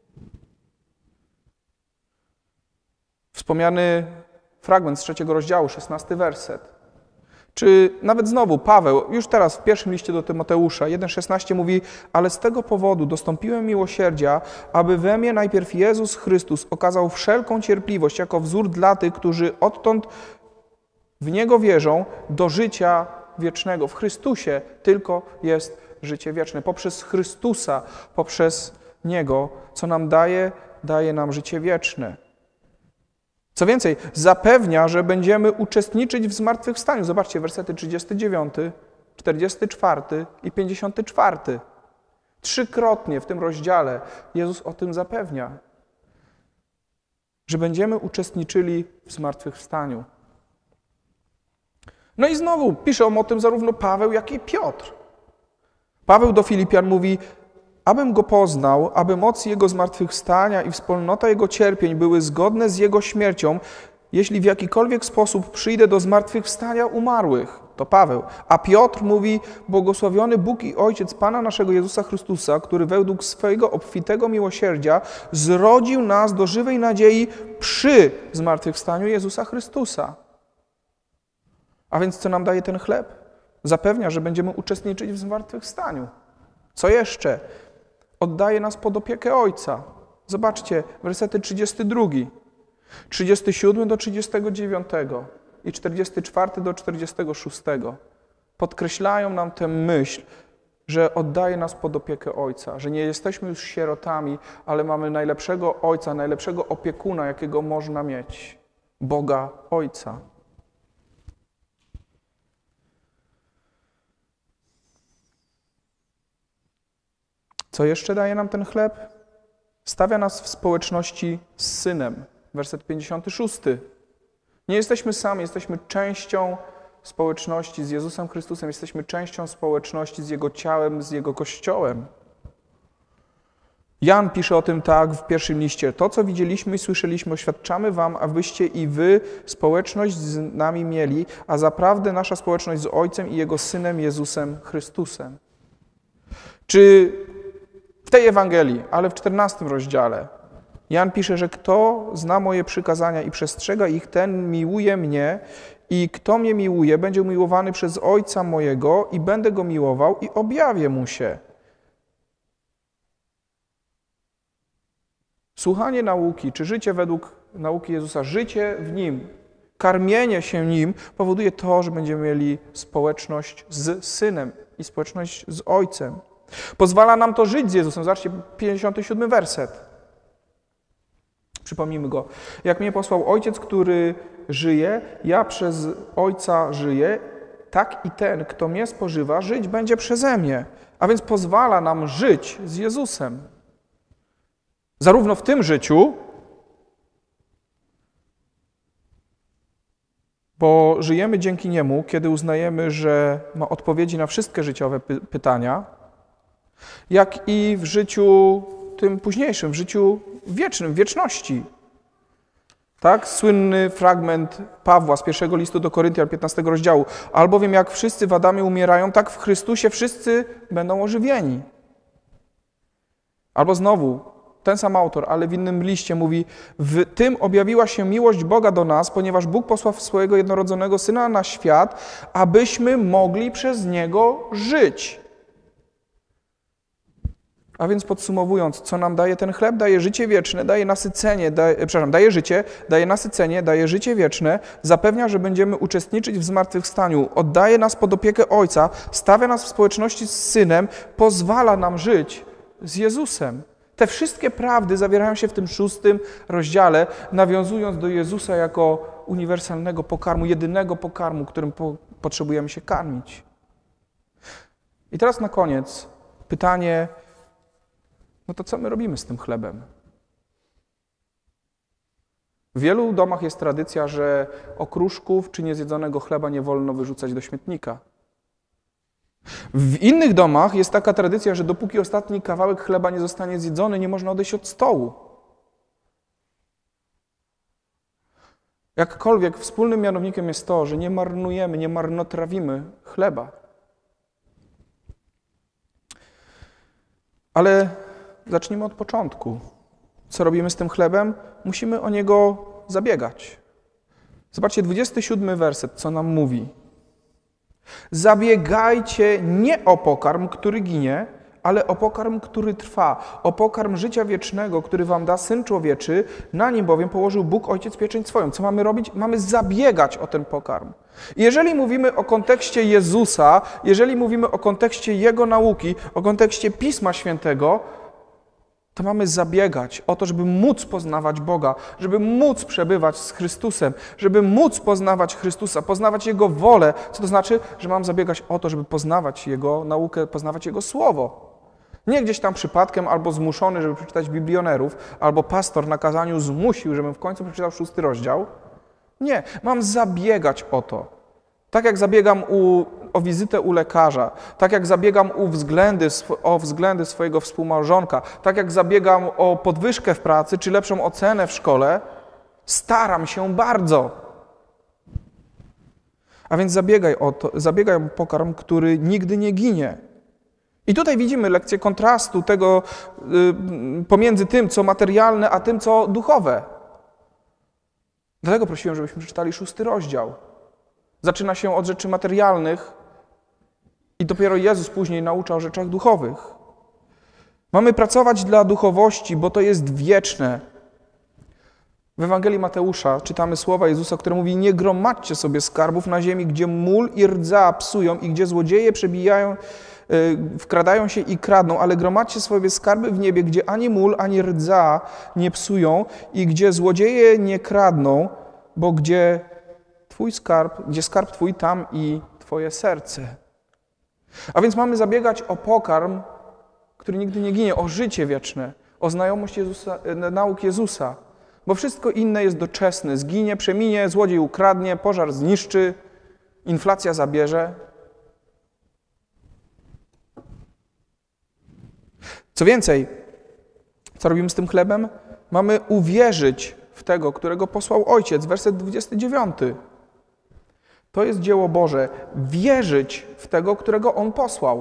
Wspomniany fragment z trzeciego rozdziału, szesnasty werset. Czy nawet znowu Paweł, już teraz w pierwszym liście do Tymoteusza, jeden szesnaście mówi, ale z tego powodu dostąpiłem miłosierdzia, aby we mnie najpierw Jezus Chrystus okazał wszelką cierpliwość jako wzór dla tych, którzy odtąd w Niego wierzą, do życia wiecznego. W Chrystusie tylko jest życie wieczne. Poprzez Chrystusa, poprzez Niego, co nam daje, daje nam życie wieczne. Co więcej, zapewnia, że będziemy uczestniczyć w zmartwychwstaniu. Zobaczcie, wersety trzydziesty dziewiąty, czterdziesty czwarty i pięćdziesiąty czwarty. Trzykrotnie w tym rozdziale Jezus o tym zapewnia, że będziemy uczestniczyli w zmartwychwstaniu. No i znowu piszą o tym zarówno Paweł, jak i Piotr. Paweł do Filipian mówi, abym Go poznał, aby moc Jego zmartwychwstania i wspólnota Jego cierpień były zgodne z Jego śmiercią, jeśli w jakikolwiek sposób przyjdę do zmartwychwstania umarłych. To Paweł. A Piotr mówi, błogosławiony Bóg i Ojciec Pana naszego Jezusa Chrystusa, który według swojego obfitego miłosierdzia zrodził nas do żywej nadziei przy zmartwychwstaniu Jezusa Chrystusa. A więc co nam daje ten chleb? Zapewnia, że będziemy uczestniczyć w zmartwychwstaniu. Co jeszcze? Oddaje nas pod opiekę Ojca. Zobaczcie, wersety trzydziesty drugi, trzydziesty siódmy do trzydziestego dziewiątego i czterdziesty czwarty do czterdziestego szóstego. Podkreślają nam tę myśl, że oddaje nas pod opiekę Ojca, że nie jesteśmy już sierotami, ale mamy najlepszego Ojca, najlepszego opiekuna, jakiego można mieć. Boga Ojca. Co jeszcze daje nam ten chleb? Stawia nas w społeczności z Synem. Werset pięćdziesiąty szósty. Nie jesteśmy sami, jesteśmy częścią społeczności z Jezusem Chrystusem, jesteśmy częścią społeczności z Jego ciałem, z Jego Kościołem. Jan pisze o tym tak w pierwszym liście. To, co widzieliśmy i słyszeliśmy, oświadczamy wam, abyście i wy społeczność z nami mieli, a zaprawdę nasza społeczność z Ojcem i Jego Synem Jezusem Chrystusem. Czy w tej Ewangelii, ale w czternastym rozdziale, Jan pisze, że kto zna moje przykazania i przestrzega ich, ten miłuje mnie i kto mnie miłuje, będzie umiłowany przez Ojca mojego i będę go miłował i objawię mu się. Słuchanie nauki, czy życie według nauki Jezusa, życie w Nim, karmienie się Nim powoduje to, że będziemy mieli społeczność z Synem i społeczność z Ojcem. Pozwala nam to żyć z Jezusem. Zobaczcie, pięćdziesiąty siódmy werset. Przypomnijmy go. Jak mnie posłał Ojciec, który żyje, ja przez Ojca żyję, tak i ten, kto mnie spożywa, żyć będzie przeze mnie. A więc pozwala nam żyć z Jezusem. Zarówno w tym życiu, bo żyjemy dzięki Niemu, kiedy uznajemy, że ma odpowiedzi na wszystkie życiowe py- pytania, jak i w życiu tym późniejszym, w życiu wiecznym, w wieczności. Tak? Słynny fragment Pawła z pierwszego listu do Koryntian, piętnastego rozdziału. Albowiem jak wszyscy w Adamie umierają, tak w Chrystusie wszyscy będą ożywieni. Albo znowu, ten sam autor, ale w innym liście mówi: w tym objawiła się miłość Boga do nas, ponieważ Bóg posłał swojego jednorodzonego Syna na świat, abyśmy mogli przez Niego żyć. A więc podsumowując, co nam daje ten chleb? Daje życie wieczne, daje nasycenie, daje, przepraszam, daje życie, daje nasycenie, daje życie wieczne, zapewnia, że będziemy uczestniczyć w zmartwychwstaniu, oddaje nas pod opiekę Ojca, stawia nas w społeczności z Synem, pozwala nam żyć z Jezusem. Te wszystkie prawdy zawierają się w tym szóstym rozdziale, nawiązując do Jezusa jako uniwersalnego pokarmu, jedynego pokarmu, którym po, potrzebujemy się karmić. I teraz na koniec pytanie, no to co my robimy z tym chlebem? W wielu domach jest tradycja, że okruszków czy niezjedzonego chleba nie wolno wyrzucać do śmietnika. W innych domach jest taka tradycja, że dopóki ostatni kawałek chleba nie zostanie zjedzony, nie można odejść od stołu. Jakkolwiek wspólnym mianownikiem jest to, że nie marnujemy, nie marnotrawimy chleba. Ale zacznijmy od początku. Co robimy z tym chlebem? Musimy o niego zabiegać. Zobaczcie, dwudziesty siódmy werset, co nam mówi. Zabiegajcie nie o pokarm, który ginie, ale o pokarm, który trwa, o pokarm życia wiecznego, który wam da Syn Człowieczy, na nim bowiem położył Bóg Ojciec pieczęć swoją. Co mamy robić? Mamy zabiegać o ten pokarm. I jeżeli mówimy o kontekście Jezusa, jeżeli mówimy o kontekście Jego nauki, o kontekście Pisma Świętego, to mamy zabiegać o to, żeby móc poznawać Boga, żeby móc przebywać z Chrystusem, żeby móc poznawać Chrystusa, poznawać Jego wolę. Co to znaczy? Że mam zabiegać o to, żeby poznawać Jego naukę, poznawać Jego Słowo. Nie gdzieś tam przypadkiem albo zmuszony, żeby przeczytać biblionerów, albo pastor na kazaniu zmusił, żebym w końcu przeczytał szósty rozdział. Nie, mam zabiegać o to. Tak jak zabiegam u, o wizytę u lekarza, tak jak zabiegam u względy, o względy swojego współmałżonka, tak jak zabiegam o podwyżkę w pracy czy lepszą ocenę w szkole, staram się bardzo. A więc zabiegaj o to, zabiegaj o pokarm, który nigdy nie ginie. I tutaj widzimy lekcję kontrastu tego y, pomiędzy tym, co materialne, a tym, co duchowe. Dlatego prosiłem, żebyśmy przeczytali szósty rozdział. Zaczyna się od rzeczy materialnych i dopiero Jezus później naucza o rzeczach duchowych. Mamy pracować dla duchowości, bo to jest wieczne. W Ewangelii Mateusza czytamy słowa Jezusa, które mówi: nie gromadźcie sobie skarbów na ziemi, gdzie mól i rdza psują i gdzie złodzieje przebijają, yy, wkradają się i kradną, ale gromadźcie sobie skarby w niebie, gdzie ani mól, ani rdza nie psują i gdzie złodzieje nie kradną, bo gdzie Twój skarb, gdzie skarb Twój, tam i Twoje serce. A więc mamy zabiegać o pokarm, który nigdy nie ginie, o życie wieczne, o znajomość Jezusa, nauk Jezusa. Bo wszystko inne jest doczesne. Zginie, przeminie, złodziej ukradnie, pożar zniszczy, inflacja zabierze. Co więcej, co robimy z tym chlebem? Mamy uwierzyć w tego, którego posłał Ojciec. Werset dwudziesty dziewiąty. To jest dzieło Boże. Wierzyć w tego, którego On posłał.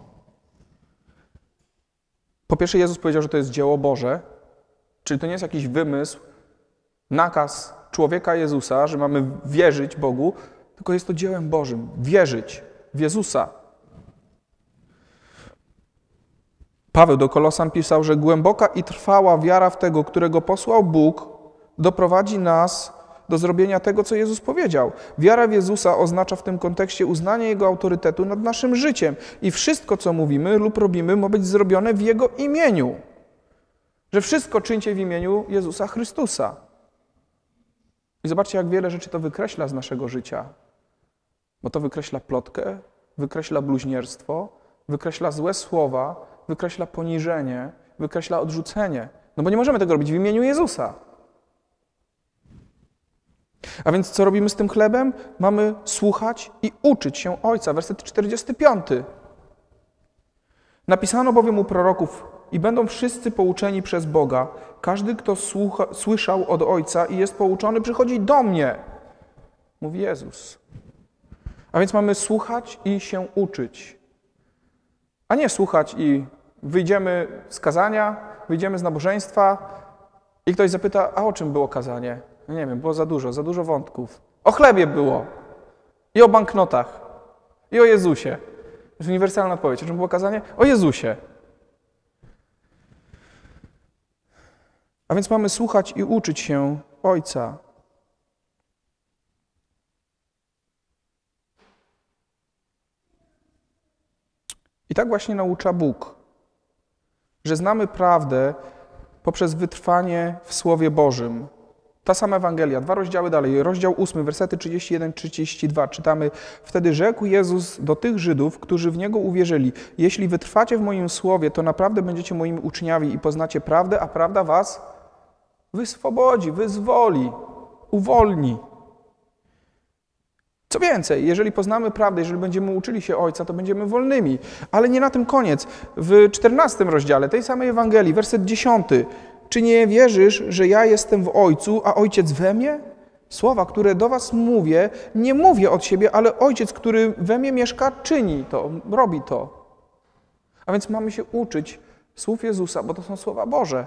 Po pierwsze, Jezus powiedział, że to jest dzieło Boże, czyli to nie jest jakiś wymysł, nakaz człowieka Jezusa, że mamy wierzyć Bogu, tylko jest to dziełem Bożym. Wierzyć w Jezusa. Paweł do Kolosan pisał, że głęboka i trwała wiara w tego, którego posłał Bóg, doprowadzi nas do zrobienia tego, co Jezus powiedział. Wiara w Jezusa oznacza w tym kontekście uznanie Jego autorytetu nad naszym życiem. I wszystko, co mówimy lub robimy, ma być zrobione w Jego imieniu. Że wszystko czyńcie w imieniu Jezusa Chrystusa. I zobaczcie, jak wiele rzeczy to wykreśla z naszego życia. Bo to wykreśla plotkę, wykreśla bluźnierstwo, wykreśla złe słowa, wykreśla poniżenie, wykreśla odrzucenie. No bo nie możemy tego robić w imieniu Jezusa. A więc co robimy z tym chlebem? Mamy słuchać i uczyć się Ojca. Werset czterdziesty piąty. Napisano bowiem u proroków i będą wszyscy pouczeni przez Boga. Każdy, kto słucha, słyszał od Ojca i jest pouczony, przychodzi do mnie. Mówi Jezus. A więc mamy słuchać i się uczyć. A nie słuchać i wyjdziemy z kazania, wyjdziemy z nabożeństwa i ktoś zapyta, a o czym było kazanie? No nie wiem, było za dużo, za dużo wątków. O chlebie było. I o banknotach. I o Jezusie. To jest uniwersalna odpowiedź. O czym było kazanie? O Jezusie. A więc mamy słuchać i uczyć się Ojca. I tak właśnie naucza Bóg, że znamy prawdę poprzez wytrwanie w Słowie Bożym. Ta sama Ewangelia, dwa rozdziały dalej, rozdział ósmy, wersety trzydzieści jeden trzydzieści dwa, czytamy: Wtedy rzekł Jezus do tych Żydów, którzy w Niego uwierzyli: Jeśli wytrwacie w moim słowie, to naprawdę będziecie moimi uczniami i poznacie prawdę, a prawda was wyswobodzi, wyzwoli, uwolni. Co więcej, jeżeli poznamy prawdę, jeżeli będziemy uczyli się Ojca, to będziemy wolnymi. Ale nie na tym koniec. W czternastym rozdziale tej samej Ewangelii, werset dziesiąty. Czy nie wierzysz, że ja jestem w Ojcu, a Ojciec we mnie? Słowa, które do was mówię, nie mówię od siebie, ale Ojciec, który we mnie mieszka, czyni to, robi to. A więc mamy się uczyć słów Jezusa, bo to są słowa Boże.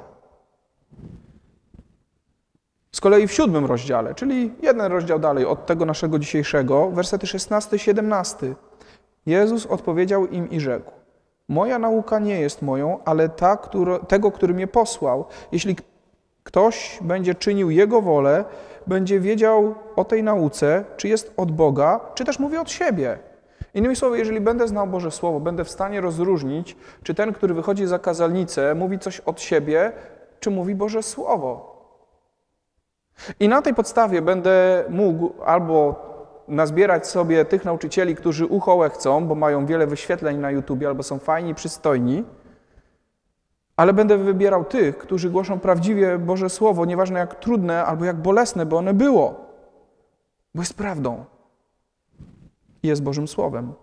Z kolei w siódmym rozdziale, czyli jeden rozdział dalej od tego naszego dzisiejszego, wersety szesnasty siedemnasty. Jezus odpowiedział im i rzekł: Moja nauka nie jest moją, ale ta, który, tego, który mnie posłał. Jeśli ktoś będzie czynił Jego wolę, będzie wiedział o tej nauce, czy jest od Boga, czy też mówi od siebie. Innymi słowy, jeżeli będę znał Boże Słowo, będę w stanie rozróżnić, czy ten, który wychodzi za kazalnicę, mówi coś od siebie, czy mówi Boże Słowo. I na tej podstawie będę mógł albo nazbierać sobie tych nauczycieli, którzy uchołe chcą, bo mają wiele wyświetleń na YouTubie, albo są fajni, przystojni, ale będę wybierał tych, którzy głoszą prawdziwie Boże Słowo, nieważne jak trudne albo jak bolesne, by one było, bo jest prawdą i jest Bożym Słowem.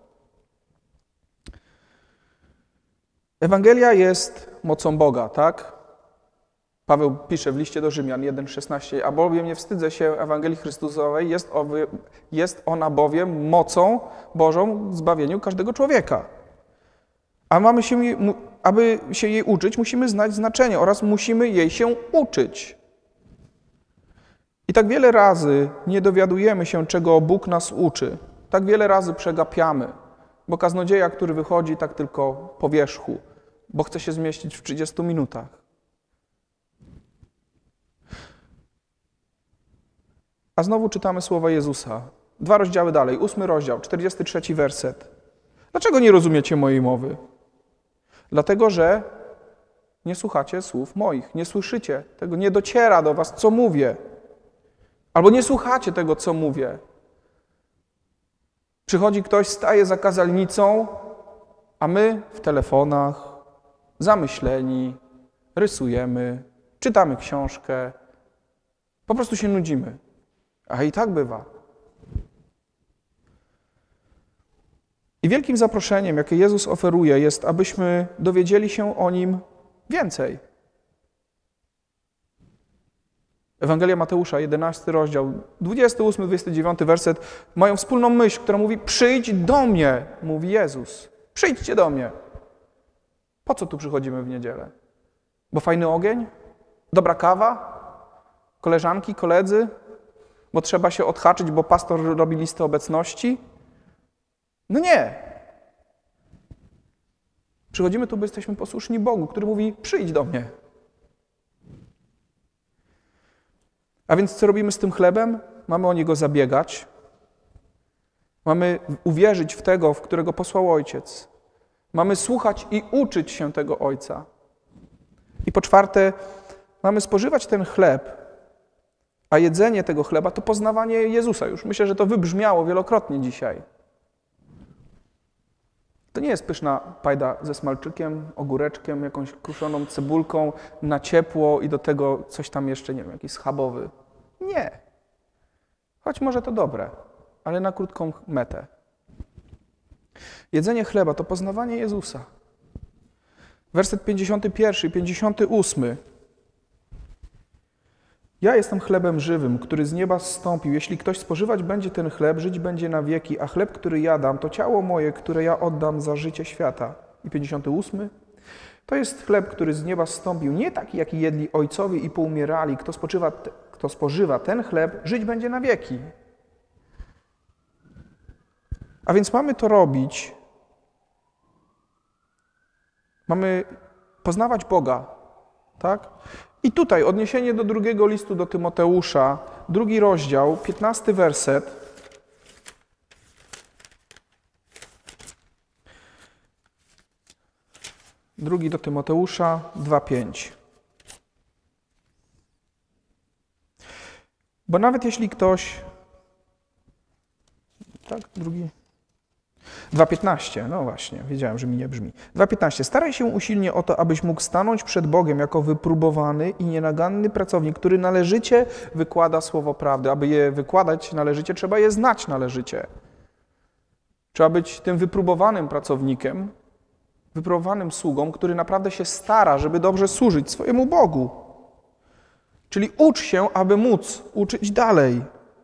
Ewangelia jest mocą Boga, tak? Paweł pisze w liście do Rzymian jeden szesnaście, a bowiem nie wstydzę się Ewangelii Chrystusowej, jest, owy, jest ona bowiem mocą Bożą w zbawieniu każdego człowieka. A mamy się, aby się jej uczyć, musimy znać znaczenie oraz musimy jej się uczyć. I tak wiele razy nie dowiadujemy się, czego Bóg nas uczy. Tak wiele razy przegapiamy, bo kaznodzieja, który wychodzi tak tylko po wierzchu, bo chce się zmieścić w trzydziestu minutach. A znowu czytamy słowa Jezusa. Dwa rozdziały dalej, ósmy rozdział, czterdziesty trzeci werset. Dlaczego nie rozumiecie mojej mowy? Dlatego, że nie słuchacie słów moich, nie słyszycie tego, nie dociera do was, co mówię. Albo nie słuchacie tego, co mówię. Przychodzi ktoś, staje za kazalnicą, a my w telefonach, zamyśleni, rysujemy, czytamy książkę, po prostu się nudzimy. A i tak bywa. I wielkim zaproszeniem, jakie Jezus oferuje, jest, abyśmy dowiedzieli się o Nim więcej. Ewangelia Mateusza, jedenasty rozdział, dwudziesty ósmy dwudziesty dziewiąty werset mają wspólną myśl, która mówi: przyjdź do mnie, mówi Jezus. Przyjdźcie do mnie. Po co tu przychodzimy w niedzielę? Bo fajny ogień? Dobra kawa? Koleżanki, koledzy? Bo trzeba się odhaczyć, bo pastor robi listę obecności? No nie. Przychodzimy tu, bo jesteśmy posłuszni Bogu, który mówi: przyjdź do mnie. A więc co robimy z tym chlebem? Mamy o niego zabiegać. Mamy uwierzyć w tego, w którego posłał Ojciec. Mamy słuchać i uczyć się tego Ojca. I po czwarte, mamy spożywać ten chleb, A jedzenie tego chleba to poznawanie Jezusa. Już myślę, że to wybrzmiało wielokrotnie dzisiaj. To nie jest pyszna pajda ze smalczykiem, ogóreczkiem, jakąś kruszoną cebulką na ciepło i do tego coś tam jeszcze, nie wiem, jakiś schabowy. Nie. Choć może to dobre, ale na krótką metę. Jedzenie chleba to poznawanie Jezusa. Werset pięćdziesiąty pierwszy i pięćdziesiąty ósmy. Ja jestem chlebem żywym, który z nieba zstąpił. Jeśli ktoś spożywać będzie ten chleb, żyć będzie na wieki, a chleb, który ja dam, to ciało moje, które ja oddam za życie świata. I pięćdziesiąty ósmy. To jest chleb, który z nieba zstąpił, nie taki, jaki jedli ojcowie i poumierali. Kto spożywa, kto spożywa ten chleb, żyć będzie na wieki. A więc mamy to robić. Mamy poznawać Boga, tak? I tutaj odniesienie do drugiego listu do Tymoteusza, drugi rozdział, piętnasty werset. Drugi do Tymoteusza, dwa pięć. Bo nawet jeśli ktoś... Tak, drugi... dwa piętnaście, no właśnie, wiedziałem, że mi nie brzmi. dwa piętnaście. Staraj się usilnie o to, abyś mógł stanąć przed Bogiem jako wypróbowany i nienaganny pracownik, który należycie wykłada słowo prawdy. Aby je wykładać należycie, trzeba je znać należycie. Trzeba być tym wypróbowanym pracownikiem, wypróbowanym sługą, który naprawdę się stara, żeby dobrze służyć swojemu Bogu. Czyli ucz się, aby móc uczyć dalej.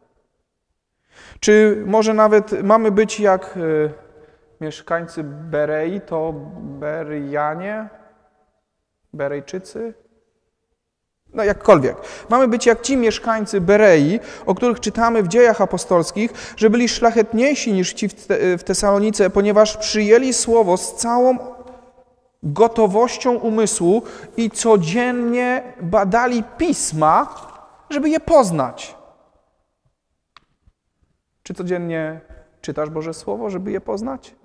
Czy może nawet mamy być jak y, mieszkańcy Berei, to Beryjanie, Berejczycy? No jakkolwiek. Mamy być jak ci mieszkańcy Berei, o których czytamy w Dziejach Apostolskich, że byli szlachetniejsi niż ci w, te, w Tesalonice, ponieważ przyjęli słowo z całą gotowością umysłu i codziennie badali pisma, żeby je poznać. Czy codziennie czytasz Boże Słowo, żeby je poznać?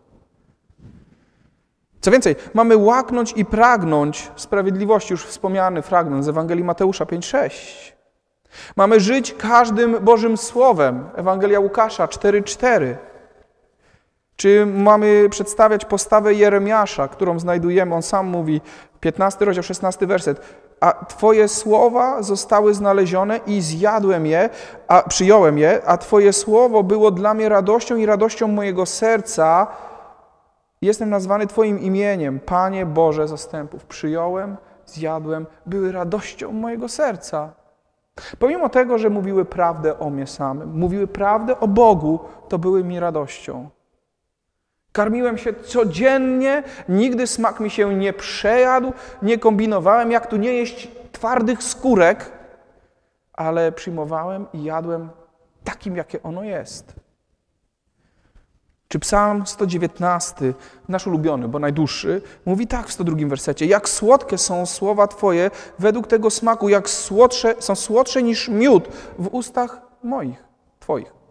Co więcej, mamy łaknąć i pragnąć sprawiedliwości, już wspomniany fragment z Ewangelii Mateusza pięć sześć. Mamy żyć każdym Bożym Słowem, Ewangelia Łukasza cztery cztery. Czy mamy przedstawiać postawę Jeremiasza, którą znajdujemy, on sam mówi, piętnasty rozdział, szesnasty werset. A Twoje słowa zostały znalezione i zjadłem je, a przyjąłem je, a Twoje słowo było dla mnie radością i radością mojego serca. Jestem nazwany Twoim imieniem, Panie Boże zastępów. Przyjąłem, zjadłem, były radością mojego serca. Pomimo tego, że mówiły prawdę o mnie samym, mówiły prawdę o Bogu, to były mi radością. Karmiłem się codziennie, nigdy smak mi się nie przejadł, nie kombinowałem, jak tu nie jeść twardych skórek, ale przyjmowałem i jadłem takim, jakie ono jest. Czy Psalm sto dziewiętnasty, nasz ulubiony, bo najdłuższy, mówi tak w sto drugim wersecie: jak słodkie są słowa Twoje według tego smaku, jak słodsze, są słodsze niż miód w ustach moich, Twoich.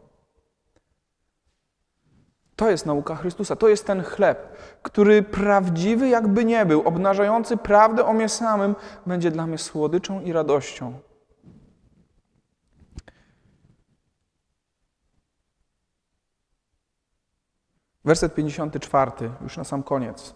To jest nauka Chrystusa, to jest ten chleb, który prawdziwy jakby nie był, obnażający prawdę o mnie samym, będzie dla mnie słodyczą i radością. Werset pięćdziesiąty czwarty, już na sam koniec.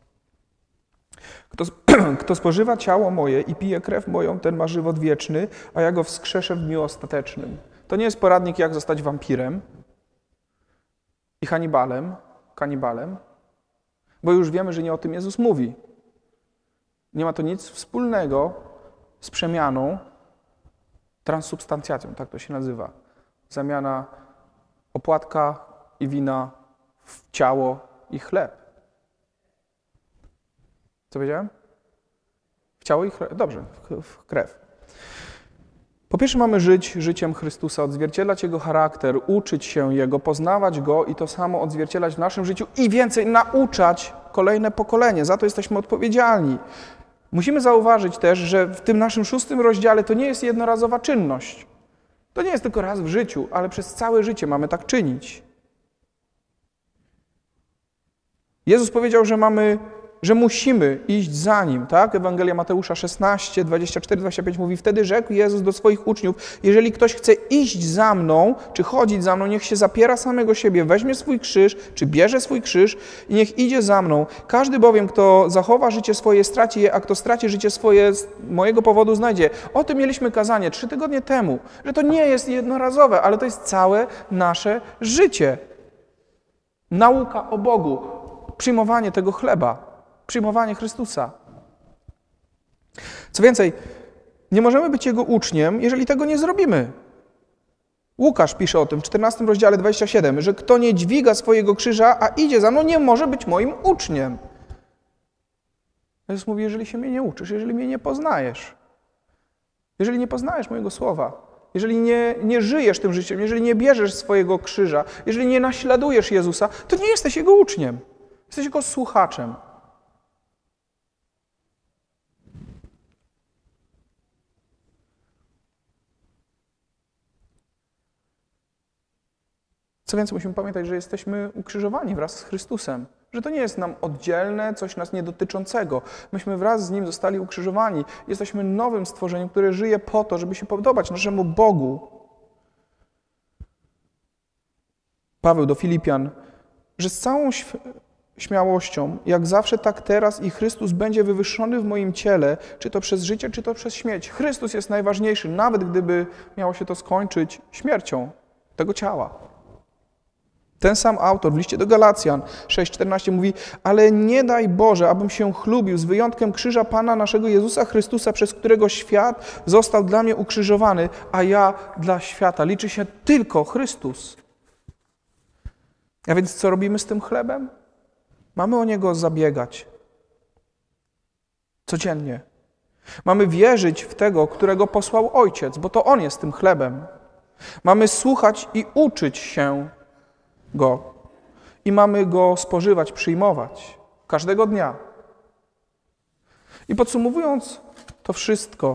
Kto, kto spożywa ciało moje i pije krew moją, ten ma żywot wieczny, a ja go wskrzeszę w dniu ostatecznym. To nie jest poradnik, jak zostać wampirem i Hannibalem, kanibalem, bo już wiemy, że nie o tym Jezus mówi. Nie ma to nic wspólnego z przemianą, transsubstancjacją, tak to się nazywa. Zamiana opłatka i wina w ciało i chleb. Co powiedziałem? W ciało i chleb. Dobrze, w krew. Po pierwsze mamy żyć życiem Chrystusa, odzwierciedlać Jego charakter, uczyć się Jego, poznawać Go i to samo odzwierciedlać w naszym życiu i więcej nauczać kolejne pokolenie. Za to jesteśmy odpowiedzialni. Musimy zauważyć też, że w tym naszym szóstym rozdziale to nie jest jednorazowa czynność. To nie jest tylko raz w życiu, ale przez całe życie mamy tak czynić. Jezus powiedział, że mamy że musimy iść za Nim, tak? Ewangelia Mateusza szesnaście, dwadzieścia cztery, dwadzieścia pięć mówi, wtedy rzekł Jezus do swoich uczniów, jeżeli ktoś chce iść za mną, czy chodzić za mną, niech się zapiera samego siebie, weźmie swój krzyż, czy bierze swój krzyż i niech idzie za mną. Każdy bowiem, kto zachowa życie swoje, straci je, a kto straci życie swoje z mojego powodu znajdzie. O tym mieliśmy kazanie trzy tygodnie temu, że to nie jest jednorazowe, ale to jest całe nasze życie. Nauka o Bogu, przyjmowanie tego chleba. Przyjmowanie Chrystusa. Co więcej, nie możemy być Jego uczniem, jeżeli tego nie zrobimy. Łukasz pisze o tym w czternastym rozdziale dwudziestym siódmym, że kto nie dźwiga swojego krzyża, a idzie za mną, nie może być moim uczniem. Jezus mówi, jeżeli się mnie nie uczysz, jeżeli mnie nie poznajesz, jeżeli nie poznajesz mojego słowa, jeżeli nie, nie żyjesz tym życiem, jeżeli nie bierzesz swojego krzyża, jeżeli nie naśladujesz Jezusa, to nie jesteś Jego uczniem. Jesteś Jego słuchaczem. Co więcej, musimy pamiętać, że jesteśmy ukrzyżowani wraz z Chrystusem. Że to nie jest nam oddzielne, coś nas niedotyczącego. Myśmy wraz z Nim zostali ukrzyżowani. Jesteśmy nowym stworzeniem, które żyje po to, żeby się podobać naszemu Bogu. Paweł do Filipian, że z całą śmiałością, jak zawsze, tak teraz i Chrystus będzie wywyższony w moim ciele, czy to przez życie, czy to przez śmierć. Chrystus jest najważniejszy, nawet gdyby miało się to skończyć śmiercią tego ciała. Ten sam autor w liście do Galacjan sześć czternaście mówi, ale nie daj Boże, abym się chlubił z wyjątkiem krzyża Pana naszego Jezusa Chrystusa, przez którego świat został dla mnie ukrzyżowany, a ja dla świata. Liczy się tylko Chrystus. A więc co robimy z tym chlebem? Mamy o niego zabiegać. Codziennie. Mamy wierzyć w tego, którego posłał Ojciec, bo to On jest tym chlebem. Mamy słuchać i uczyć się Go. I mamy Go spożywać, przyjmować. Każdego dnia. I podsumowując to wszystko,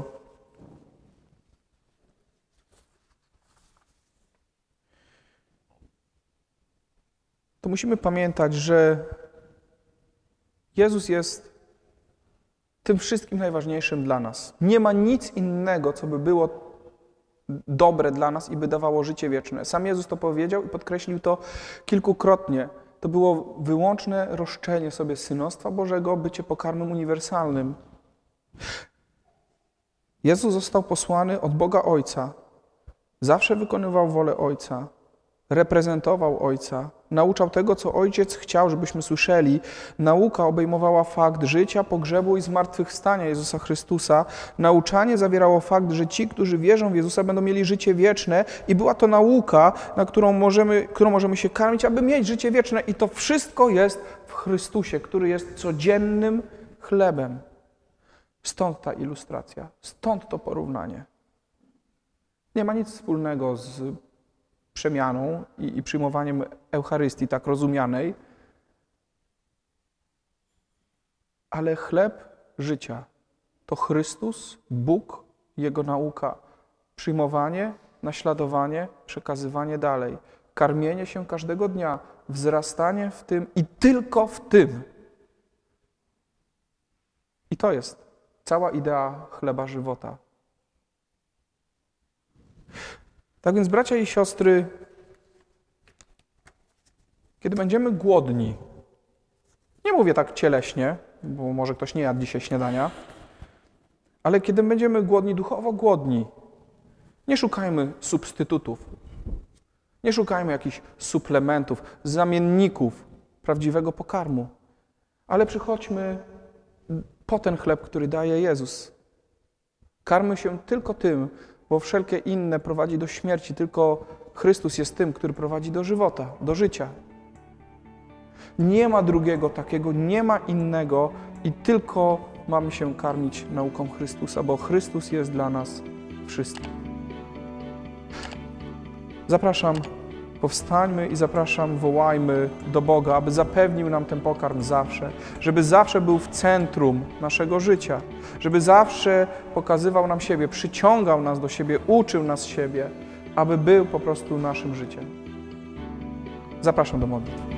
to musimy pamiętać, że Jezus jest tym wszystkim najważniejszym dla nas. Nie ma nic innego, co by było dobre dla nas i by dawało życie wieczne. Sam Jezus to powiedział i podkreślił to kilkukrotnie. To było wyłączne roszczenie sobie synostwa Bożego, bycie pokarmem uniwersalnym. Jezus został posłany od Boga Ojca. Zawsze wykonywał wolę Ojca. Reprezentował Ojca. Nauczał tego, co Ojciec chciał, żebyśmy słyszeli. Nauka obejmowała fakt życia, pogrzebu i zmartwychwstania Jezusa Chrystusa. Nauczanie zawierało fakt, że ci, którzy wierzą w Jezusa, będą mieli życie wieczne i była to nauka, na którą możemy, którą możemy się karmić, aby mieć życie wieczne. I to wszystko jest w Chrystusie, który jest codziennym chlebem. Stąd ta ilustracja, stąd to porównanie. Nie ma nic wspólnego z przemianą i, i przyjmowaniem Eucharystii tak rozumianej, ale chleb życia to Chrystus, Bóg, Jego nauka, przyjmowanie, naśladowanie, przekazywanie dalej, karmienie się każdego dnia, wzrastanie w tym i tylko w tym. I to jest cała idea chleba żywota. Tak więc, bracia i siostry, kiedy będziemy głodni, nie mówię tak cieleśnie, bo może ktoś nie jadł dzisiaj śniadania, ale kiedy będziemy głodni, duchowo głodni, nie szukajmy substytutów, nie szukajmy jakichś suplementów, zamienników prawdziwego pokarmu, ale przychodźmy po ten chleb, który daje Jezus. Karmy się tylko tym, bo wszelkie inne prowadzi do śmierci, tylko Chrystus jest tym, który prowadzi do żywota, do życia. Nie ma drugiego takiego, nie ma innego i tylko mamy się karmić nauką Chrystusa, bo Chrystus jest dla nas wszystkim. Zapraszam, powstańmy i zapraszam, wołajmy do Boga, aby zapewnił nam ten pokarm zawsze, żeby zawsze był w centrum naszego życia, żeby zawsze pokazywał nam siebie, przyciągał nas do siebie, uczył nas siebie, aby był po prostu naszym życiem. Zapraszam do modlitwy.